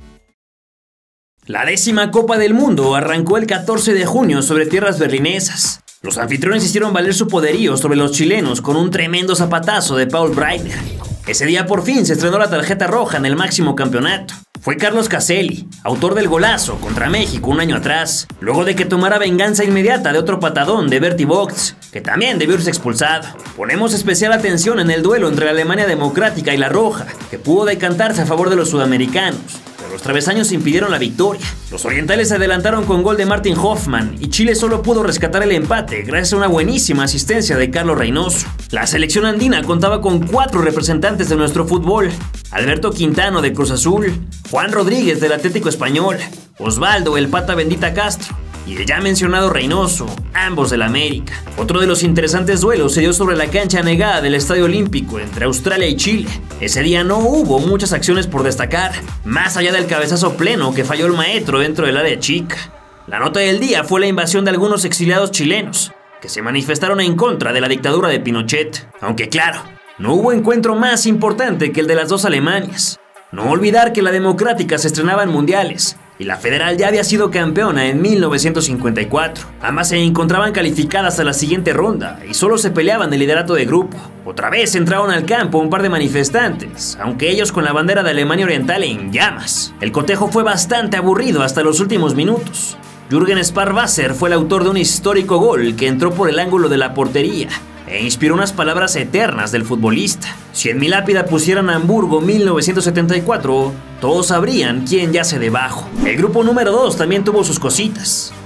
La 10ª Copa del Mundo arrancó el 14 de junio sobre tierras berlinesas. Los anfitriones hicieron valer su poderío sobre los chilenos con un tremendo zapatazo de Paul Breitner. Ese día por fin se estrenó la tarjeta roja en el máximo campeonato. Fue Carlos Caselli, autor del golazo contra México un año atrás, luego de que tomara venganza inmediata de otro patadón de Bertie Vogts, que también debió ser expulsado. Ponemos especial atención en el duelo entre la Alemania democrática y la roja, que pudo decantarse a favor de los sudamericanos. Los travesaños impidieron la victoria. Los orientales se adelantaron con gol de Martin Hoffmann y Chile solo pudo rescatar el empate gracias a una buenísima asistencia de Carlos Reynoso. La selección andina contaba con 4 representantes de nuestro fútbol: Alberto Quintano de Cruz Azul, Juan Rodríguez del Atlético Español, Osvaldo el Pata Bendita Castro y el ya mencionado Reynoso, ambos del América. Otro de los interesantes duelos se dio sobre la cancha anegada del Estadio Olímpico entre Australia y Chile. Ese día no hubo muchas acciones por destacar, más allá del cabezazo pleno que falló el maestro dentro del área chica. La nota del día fue la invasión de algunos exiliados chilenos, que se manifestaron en contra de la dictadura de Pinochet. Aunque claro, no hubo encuentro más importante que el de las dos Alemanias. No olvidar que la democrática se estrenaba en mundiales y la federal ya había sido campeona en 1954. Ambas se encontraban calificadas a la siguiente ronda y solo se peleaban el liderato de grupo. Otra vez entraron al campo un par de manifestantes, aunque ellos con la bandera de Alemania Oriental en llamas. El cotejo fue bastante aburrido hasta los últimos minutos. Jürgen Sparwasser fue el autor de un histórico gol que entró por el ángulo de la portería e inspiró unas palabras eternas del futbolista. Si en mi lápida pusieran Hamburgo 1974, todos sabrían quién yace debajo. El grupo número 2 también tuvo sus cositas.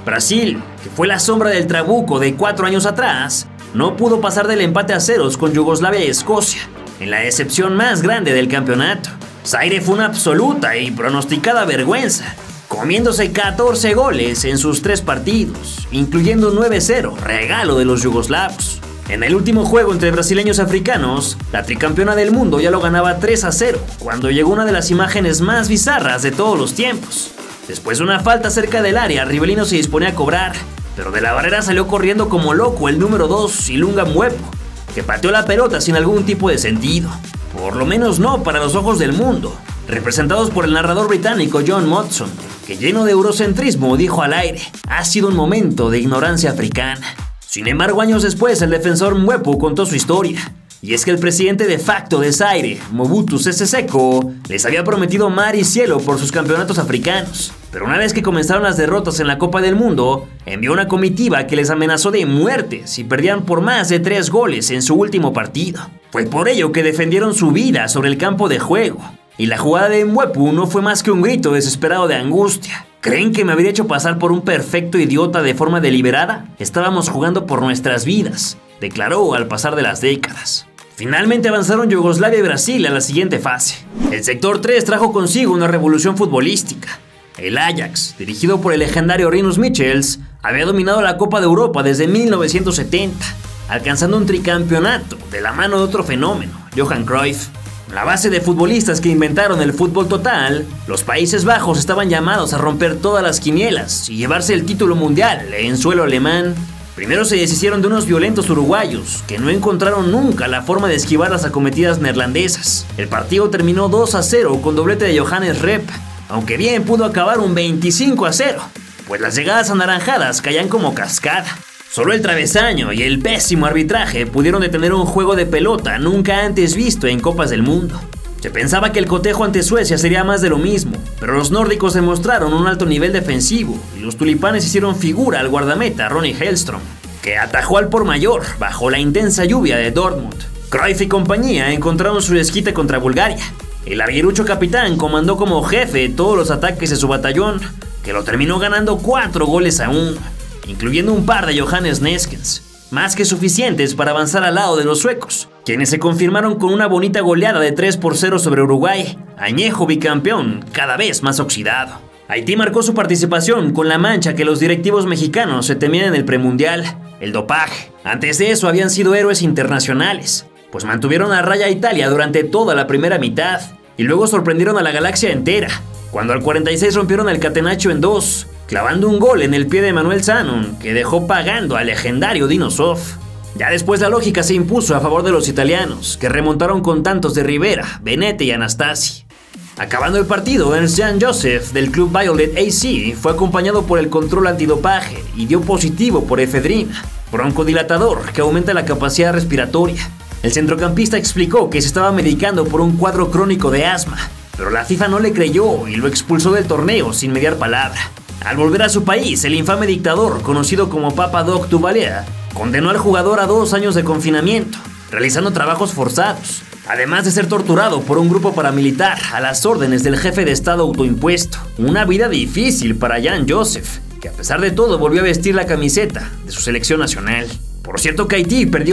Brasil, que fue la sombra del Trabuco de 4 años atrás, no pudo pasar del empate a ceros con Yugoslavia y Escocia, en la decepción más grande del campeonato. Zaire fue una absoluta y pronosticada vergüenza, comiéndose 14 goles en sus 3 partidos, incluyendo un 9-0, regalo de los yugoslavos. En el último juego entre brasileños y africanos, la tricampeona del mundo ya lo ganaba 3-0, cuando llegó una de las imágenes más bizarras de todos los tiempos. Después de una falta cerca del área, Rivelino se disponía a cobrar, pero de la barrera salió corriendo como loco el número 2, Ilunga Mwepu, que pateó la pelota sin algún tipo de sentido. Por lo menos no para los ojos del mundo, representados por el narrador británico John Motson, que lleno de eurocentrismo dijo al aire: ha sido un momento de ignorancia africana. Sin embargo, años después, el defensor Mwepu contó su historia. Y es que el presidente de facto de Zaire, Mobutu Sese Seko, les había prometido mar y cielo por sus campeonatos africanos. Pero una vez que comenzaron las derrotas en la Copa del Mundo, envió una comitiva que les amenazó de muerte si perdían por más de 3 goles en su último partido. Fue por ello que defendieron su vida sobre el campo de juego. Y la jugada de Mwepu no fue más que un grito desesperado de angustia. ¿Creen que me habría hecho pasar por un perfecto idiota de forma deliberada? Estábamos jugando por nuestras vidas, declaró al pasar de las décadas. Finalmente avanzaron Yugoslavia y Brasil a la siguiente fase. El sector 3 trajo consigo una revolución futbolística. El Ajax, dirigido por el legendario Rinus Michels, había dominado la Copa de Europa desde 1970, alcanzando un tricampeonato de la mano de otro fenómeno, Johan Cruyff. La base de futbolistas que inventaron el fútbol total, los Países Bajos estaban llamados a romper todas las quinielas y llevarse el título mundial en suelo alemán. Primero se deshicieron de unos violentos uruguayos que no encontraron nunca la forma de esquivar las acometidas neerlandesas. El partido terminó 2-0 con doblete de Johannes Rep, aunque bien pudo acabar un 25-0, pues las llegadas anaranjadas caían como cascada. Solo el travesaño y el pésimo arbitraje pudieron detener un juego de pelota nunca antes visto en Copas del Mundo. Se pensaba que el cotejo ante Suecia sería más de lo mismo, pero los nórdicos demostraron un alto nivel defensivo y los tulipanes hicieron figura al guardameta Ronnie Hellström, que atajó al por mayor bajo la intensa lluvia de Dortmund. Cruyff y compañía encontraron su desquite contra Bulgaria. El arguirucho capitán comandó como jefe todos los ataques de su batallón, que lo terminó ganando 4-1, incluyendo un par de Johannes Neskens, más que suficientes para avanzar al lado de los suecos, quienes se confirmaron con una bonita goleada de 3-0 sobre Uruguay, añejo bicampeón cada vez más oxidado. Haití marcó su participación con la mancha que los directivos mexicanos se temían en el premundial, el dopaje. Antes de eso habían sido héroes internacionales, pues mantuvieron a raya a Italia durante toda la primera mitad, y luego sorprendieron a la galaxia entera, cuando al 46 rompieron el catenaccio en 2, clavando un gol en el pie de Manuel Zanon, que dejó pagando al legendario Dino Zoff. Ya después la lógica se impuso a favor de los italianos, que remontaron con tantos de Rivera, Benetti y Anastasi. Acabando el partido, Ernst-Jan Joseph del club Violet AC fue acompañado por el control antidopaje y dio positivo por efedrina, broncodilatador que aumenta la capacidad respiratoria. El centrocampista explicó que se estaba medicando por un cuadro crónico de asma, pero la FIFA no le creyó y lo expulsó del torneo sin mediar palabra. Al volver a su país, el infame dictador, conocido como Papa Doc Duvalier, condenó al jugador a 2 años de confinamiento, realizando trabajos forzados, además de ser torturado por un grupo paramilitar a las órdenes del jefe de estado autoimpuesto. Una vida difícil para Jan Joseph, que a pesar de todo volvió a vestir la camiseta de su selección nacional. Por cierto que Haití perdió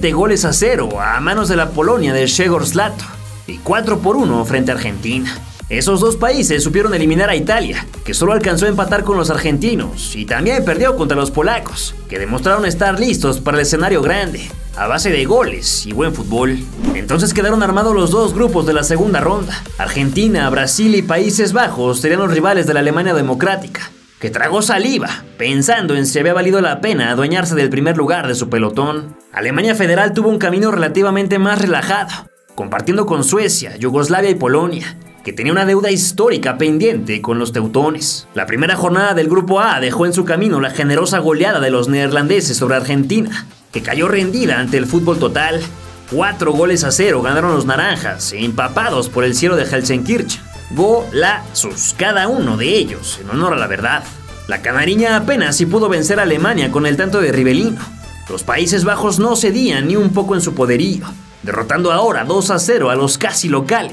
7-0 a manos de la Polonia de Szegor Zlato y 4-1 frente a Argentina. Esos dos países supieron eliminar a Italia, que solo alcanzó a empatar con los argentinos, y también perdió contra los polacos, que demostraron estar listos para el escenario grande, a base de goles y buen fútbol. Entonces quedaron armados los dos grupos de la segunda ronda. Argentina, Brasil y Países Bajos serían los rivales de la Alemania democrática, que tragó saliva, pensando en si había valido la pena adueñarse del primer lugar de su pelotón. Alemania Federal tuvo un camino relativamente más relajado, compartiendo con Suecia, Yugoslavia y Polonia, que tenía una deuda histórica pendiente con los teutones. La primera jornada del Grupo A dejó en su camino la generosa goleada de los neerlandeses sobre Argentina, que cayó rendida ante el fútbol total. 4-0 ganaron los naranjas, empapados por el cielo de Helsenkirchen. Golazos, cada uno de ellos, en honor a la verdad. La canariña apenas si pudo vencer a Alemania con el tanto de Rivelino. Los Países Bajos no cedían ni un poco en su poderío, derrotando ahora 2-0 a los casi locales,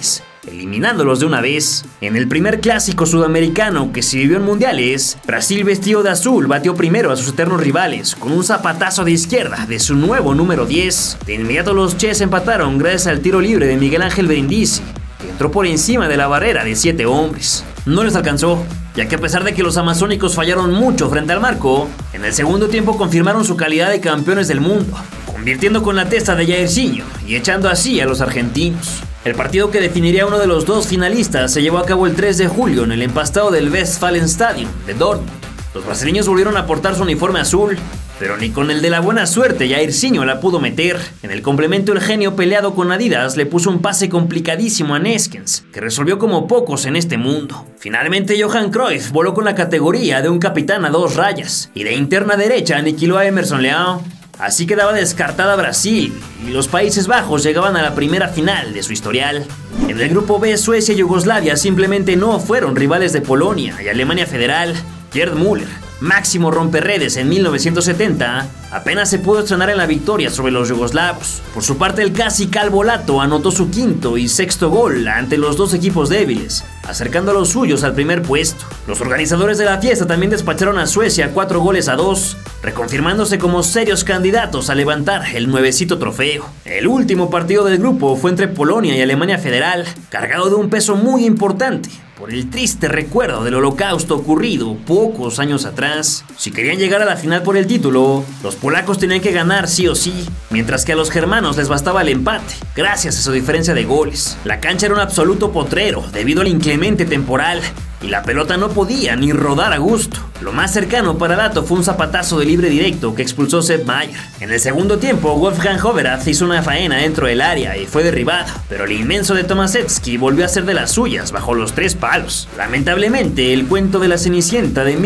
eliminándolos de una vez. En el primer clásico sudamericano que se vivió en mundiales, Brasil vestido de azul batió primero a sus eternos rivales con un zapatazo de izquierda de su nuevo número 10. De inmediato los Ches empataron gracias al tiro libre de Miguel Ángel Brindisi, que entró por encima de la barrera de 7 hombres. No les alcanzó, ya que a pesar de que los amazónicos fallaron mucho frente al marco, en el segundo tiempo confirmaron su calidad de campeones del mundo, convirtiendo con la testa de Jairzinho y echando así a los argentinos. El partido que definiría uno de los dos finalistas se llevó a cabo el 3 de julio en el empastado del Westfalenstadion de Dortmund. Los brasileños volvieron a portar su uniforme azul, pero ni con el de la buena suerte Jairzinho la pudo meter. En el complemento el genio peleado con Adidas le puso un pase complicadísimo a Neskens, que resolvió como pocos en este mundo. Finalmente Johan Cruyff voló con la categoría de un capitán a 2 rayas, y de interna derecha aniquiló a Emerson Leão. Así quedaba descartada Brasil, y los Países Bajos llegaban a la primera final de su historial. En el grupo B, Suecia y Yugoslavia simplemente no fueron rivales de Polonia y Alemania Federal. Gerd Müller, máximo romperredes en 1970, apenas se pudo estrenar en la victoria sobre los yugoslavos. Por su parte, el casi calvo Lato anotó su 5º y 6º gol ante los dos equipos débiles, acercando a los suyos al primer puesto. Los organizadores de la fiesta también despacharon a Suecia 4-2, reconfirmándose como serios candidatos a levantar el nuevecito trofeo. El último partido del grupo fue entre Polonia y Alemania Federal, cargado de un peso muy importante por el triste recuerdo del holocausto ocurrido pocos años atrás. Si querían llegar a la final por el título, los polacos tenían que ganar sí o sí, mientras que a los germanos les bastaba el empate, gracias a su diferencia de goles. La cancha era un absoluto potrero debido al inclemente temporal, y la pelota no podía ni rodar a gusto. Lo más cercano para Lato fue un zapatazo de libre directo que expulsó Sepp Maier. En el segundo tiempo, Wolfgang Hoverath hizo una faena dentro del área y fue derribado, pero el inmenso de Tomaszewski volvió a hacer de las suyas bajo los 3 palos. Lamentablemente, el cuento de la Cenicienta de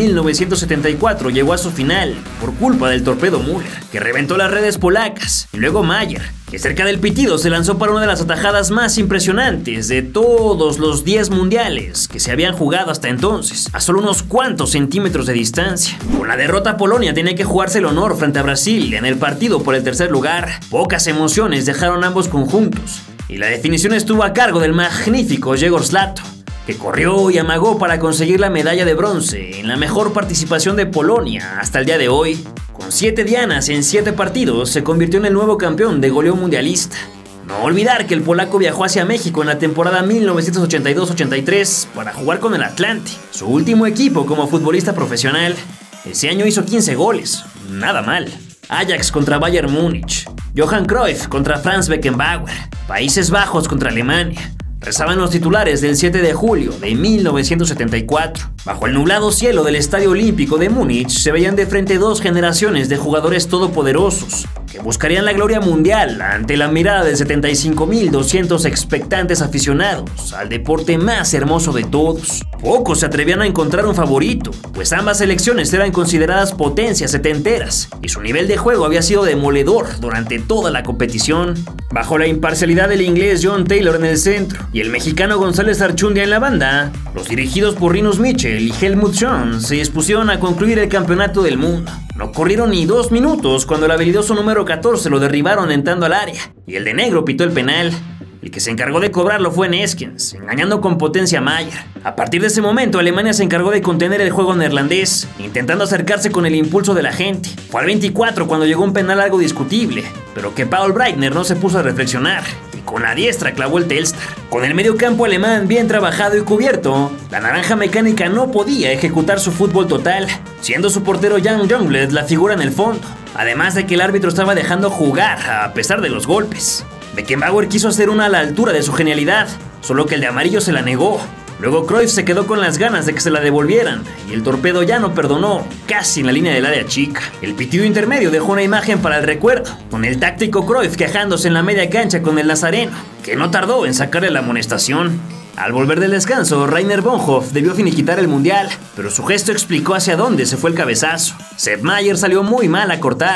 1974 llegó a su final por culpa del torpedo Müller, que reventó las redes polacas, y luego Maier, que cerca del pitido se lanzó para una de las atajadas más impresionantes de todos los 10 mundiales que se habían jugado hasta entonces, a solo unos cuantos centímetros de distancia. Con la derrota, Polonia tenía que jugarse el honor frente a Brasil en el partido por el tercer lugar. Pocas emociones dejaron ambos conjuntos, y la definición estuvo a cargo del magnífico Grzegorz Lato, que corrió y amagó para conseguir la medalla de bronce en la mejor participación de Polonia hasta el día de hoy. Con 7 dianas en 7 partidos, se convirtió en el nuevo campeón de goleo mundialista. No olvidar que el polaco viajó hacia México en la temporada 1982-83 para jugar con el Atlante, su último equipo como futbolista profesional. Ese año hizo 15 goles, nada mal. Ajax contra Bayern Múnich, Johan Cruyff contra Franz Beckenbauer, Países Bajos contra Alemania. Rezaban los titulares del 7 de julio de 1974. Bajo el nublado cielo del Estadio Olímpico de Múnich se veían de frente 2 generaciones de jugadores todopoderosos que buscarían la gloria mundial ante la mirada de 75.200 expectantes aficionados al deporte más hermoso de todos. Pocos se atrevían a encontrar un favorito, pues ambas selecciones eran consideradas potencias setenteras y su nivel de juego había sido demoledor durante toda la competición. Bajo la imparcialidad del inglés John Taylor en el centro y el mexicano González Archundia en la banda, los dirigidos por Rinus Michel y Helmut Schön se dispusieron a concluir el campeonato del mundo. No corrieron ni 2 minutos cuando el habilidoso número 14 lo derribaron entrando al área, y el de negro pitó el penal. El que se encargó de cobrarlo fue Neskens, engañando con potencia a Maier. A partir de ese momento, Alemania se encargó de contener el juego neerlandés, intentando acercarse con el impulso de la gente. Fue al 24 cuando llegó un penal algo discutible, pero que Paul Breitner no se puso a reflexionar, y con la diestra clavó el Telstar. Con el mediocampo alemán bien trabajado y cubierto, la naranja mecánica no podía ejecutar su fútbol total, siendo su portero Jan Youngblood la figura en el fondo, además de que el árbitro estaba dejando jugar a pesar de los golpes. Beckenbauer quiso hacer una a la altura de su genialidad, solo que el de amarillo se la negó. Luego Cruyff se quedó con las ganas de que se la devolvieran, y el torpedo ya no perdonó, casi en la línea del área chica. El pitido intermedio dejó una imagen para el recuerdo, con el táctico Cruyff quejándose en la media cancha con el nazareno, que no tardó en sacarle la amonestación. Al volver del descanso, Rainer Bonhoff debió finiquitar el mundial, pero su gesto explicó hacia dónde se fue el cabezazo. Sepp Maier salió muy mal a cortar,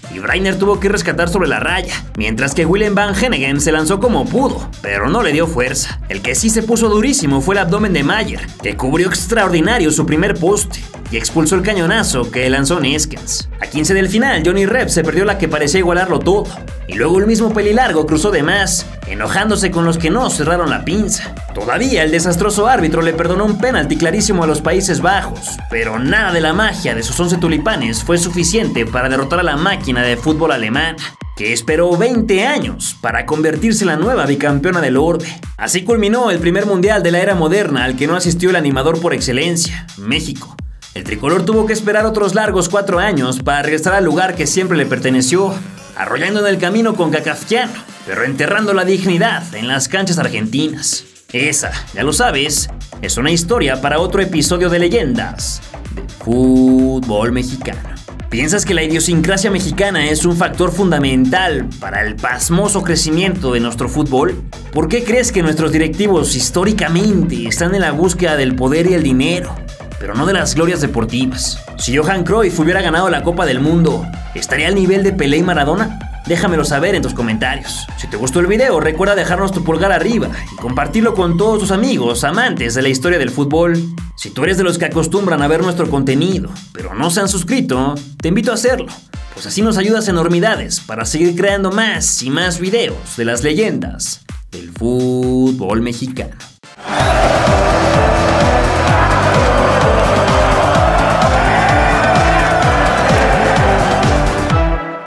y Breiner tuvo que rescatar sobre la raya, mientras que Willem van Hanegem se lanzó como pudo, pero no le dio fuerza. El que sí se puso durísimo fue el abdomen de Maier, que cubrió extraordinario su primer poste y expulsó el cañonazo que lanzó Neeskens. A 15 del final, Johnny Rep se perdió la que parecía igualarlo todo, y luego el mismo pelilargo cruzó de más, enojándose con los que no cerraron la pinza. Todavía el desastroso árbitro le perdonó un penalti clarísimo a los Países Bajos, pero nada de la magia de sus 11 tulipanes fue suficiente para derrotar a la máquina de fútbol alemana, que esperó 20 años para convertirse en la nueva bicampeona del orbe. Así culminó el primer mundial de la era moderna al que no asistió el animador por excelencia, México. El tricolor tuvo que esperar otros largos 4 años para regresar al lugar que siempre le perteneció, arrollando en el camino con Kafkiano, pero enterrando la dignidad en las canchas argentinas. Esa, ya lo sabes, es una historia para otro episodio de Leyendas del Fútbol Mexicano. ¿Piensas que la idiosincrasia mexicana es un factor fundamental para el pasmoso crecimiento de nuestro fútbol? ¿Por qué crees que nuestros directivos históricamente están en la búsqueda del poder y el dinero, pero no de las glorias deportivas? Si Johan Cruyff hubiera ganado la Copa del Mundo, ¿estaría al nivel de Pelé y Maradona? Déjamelo saber en tus comentarios. Si te gustó el video, recuerda dejarnos tu pulgar arriba y compartirlo con todos tus amigos amantes de la historia del fútbol. Si tú eres de los que acostumbran a ver nuestro contenido, pero no se han suscrito, te invito a hacerlo, pues así nos ayudas enormidades para seguir creando más y más videos de las leyendas del fútbol mexicano.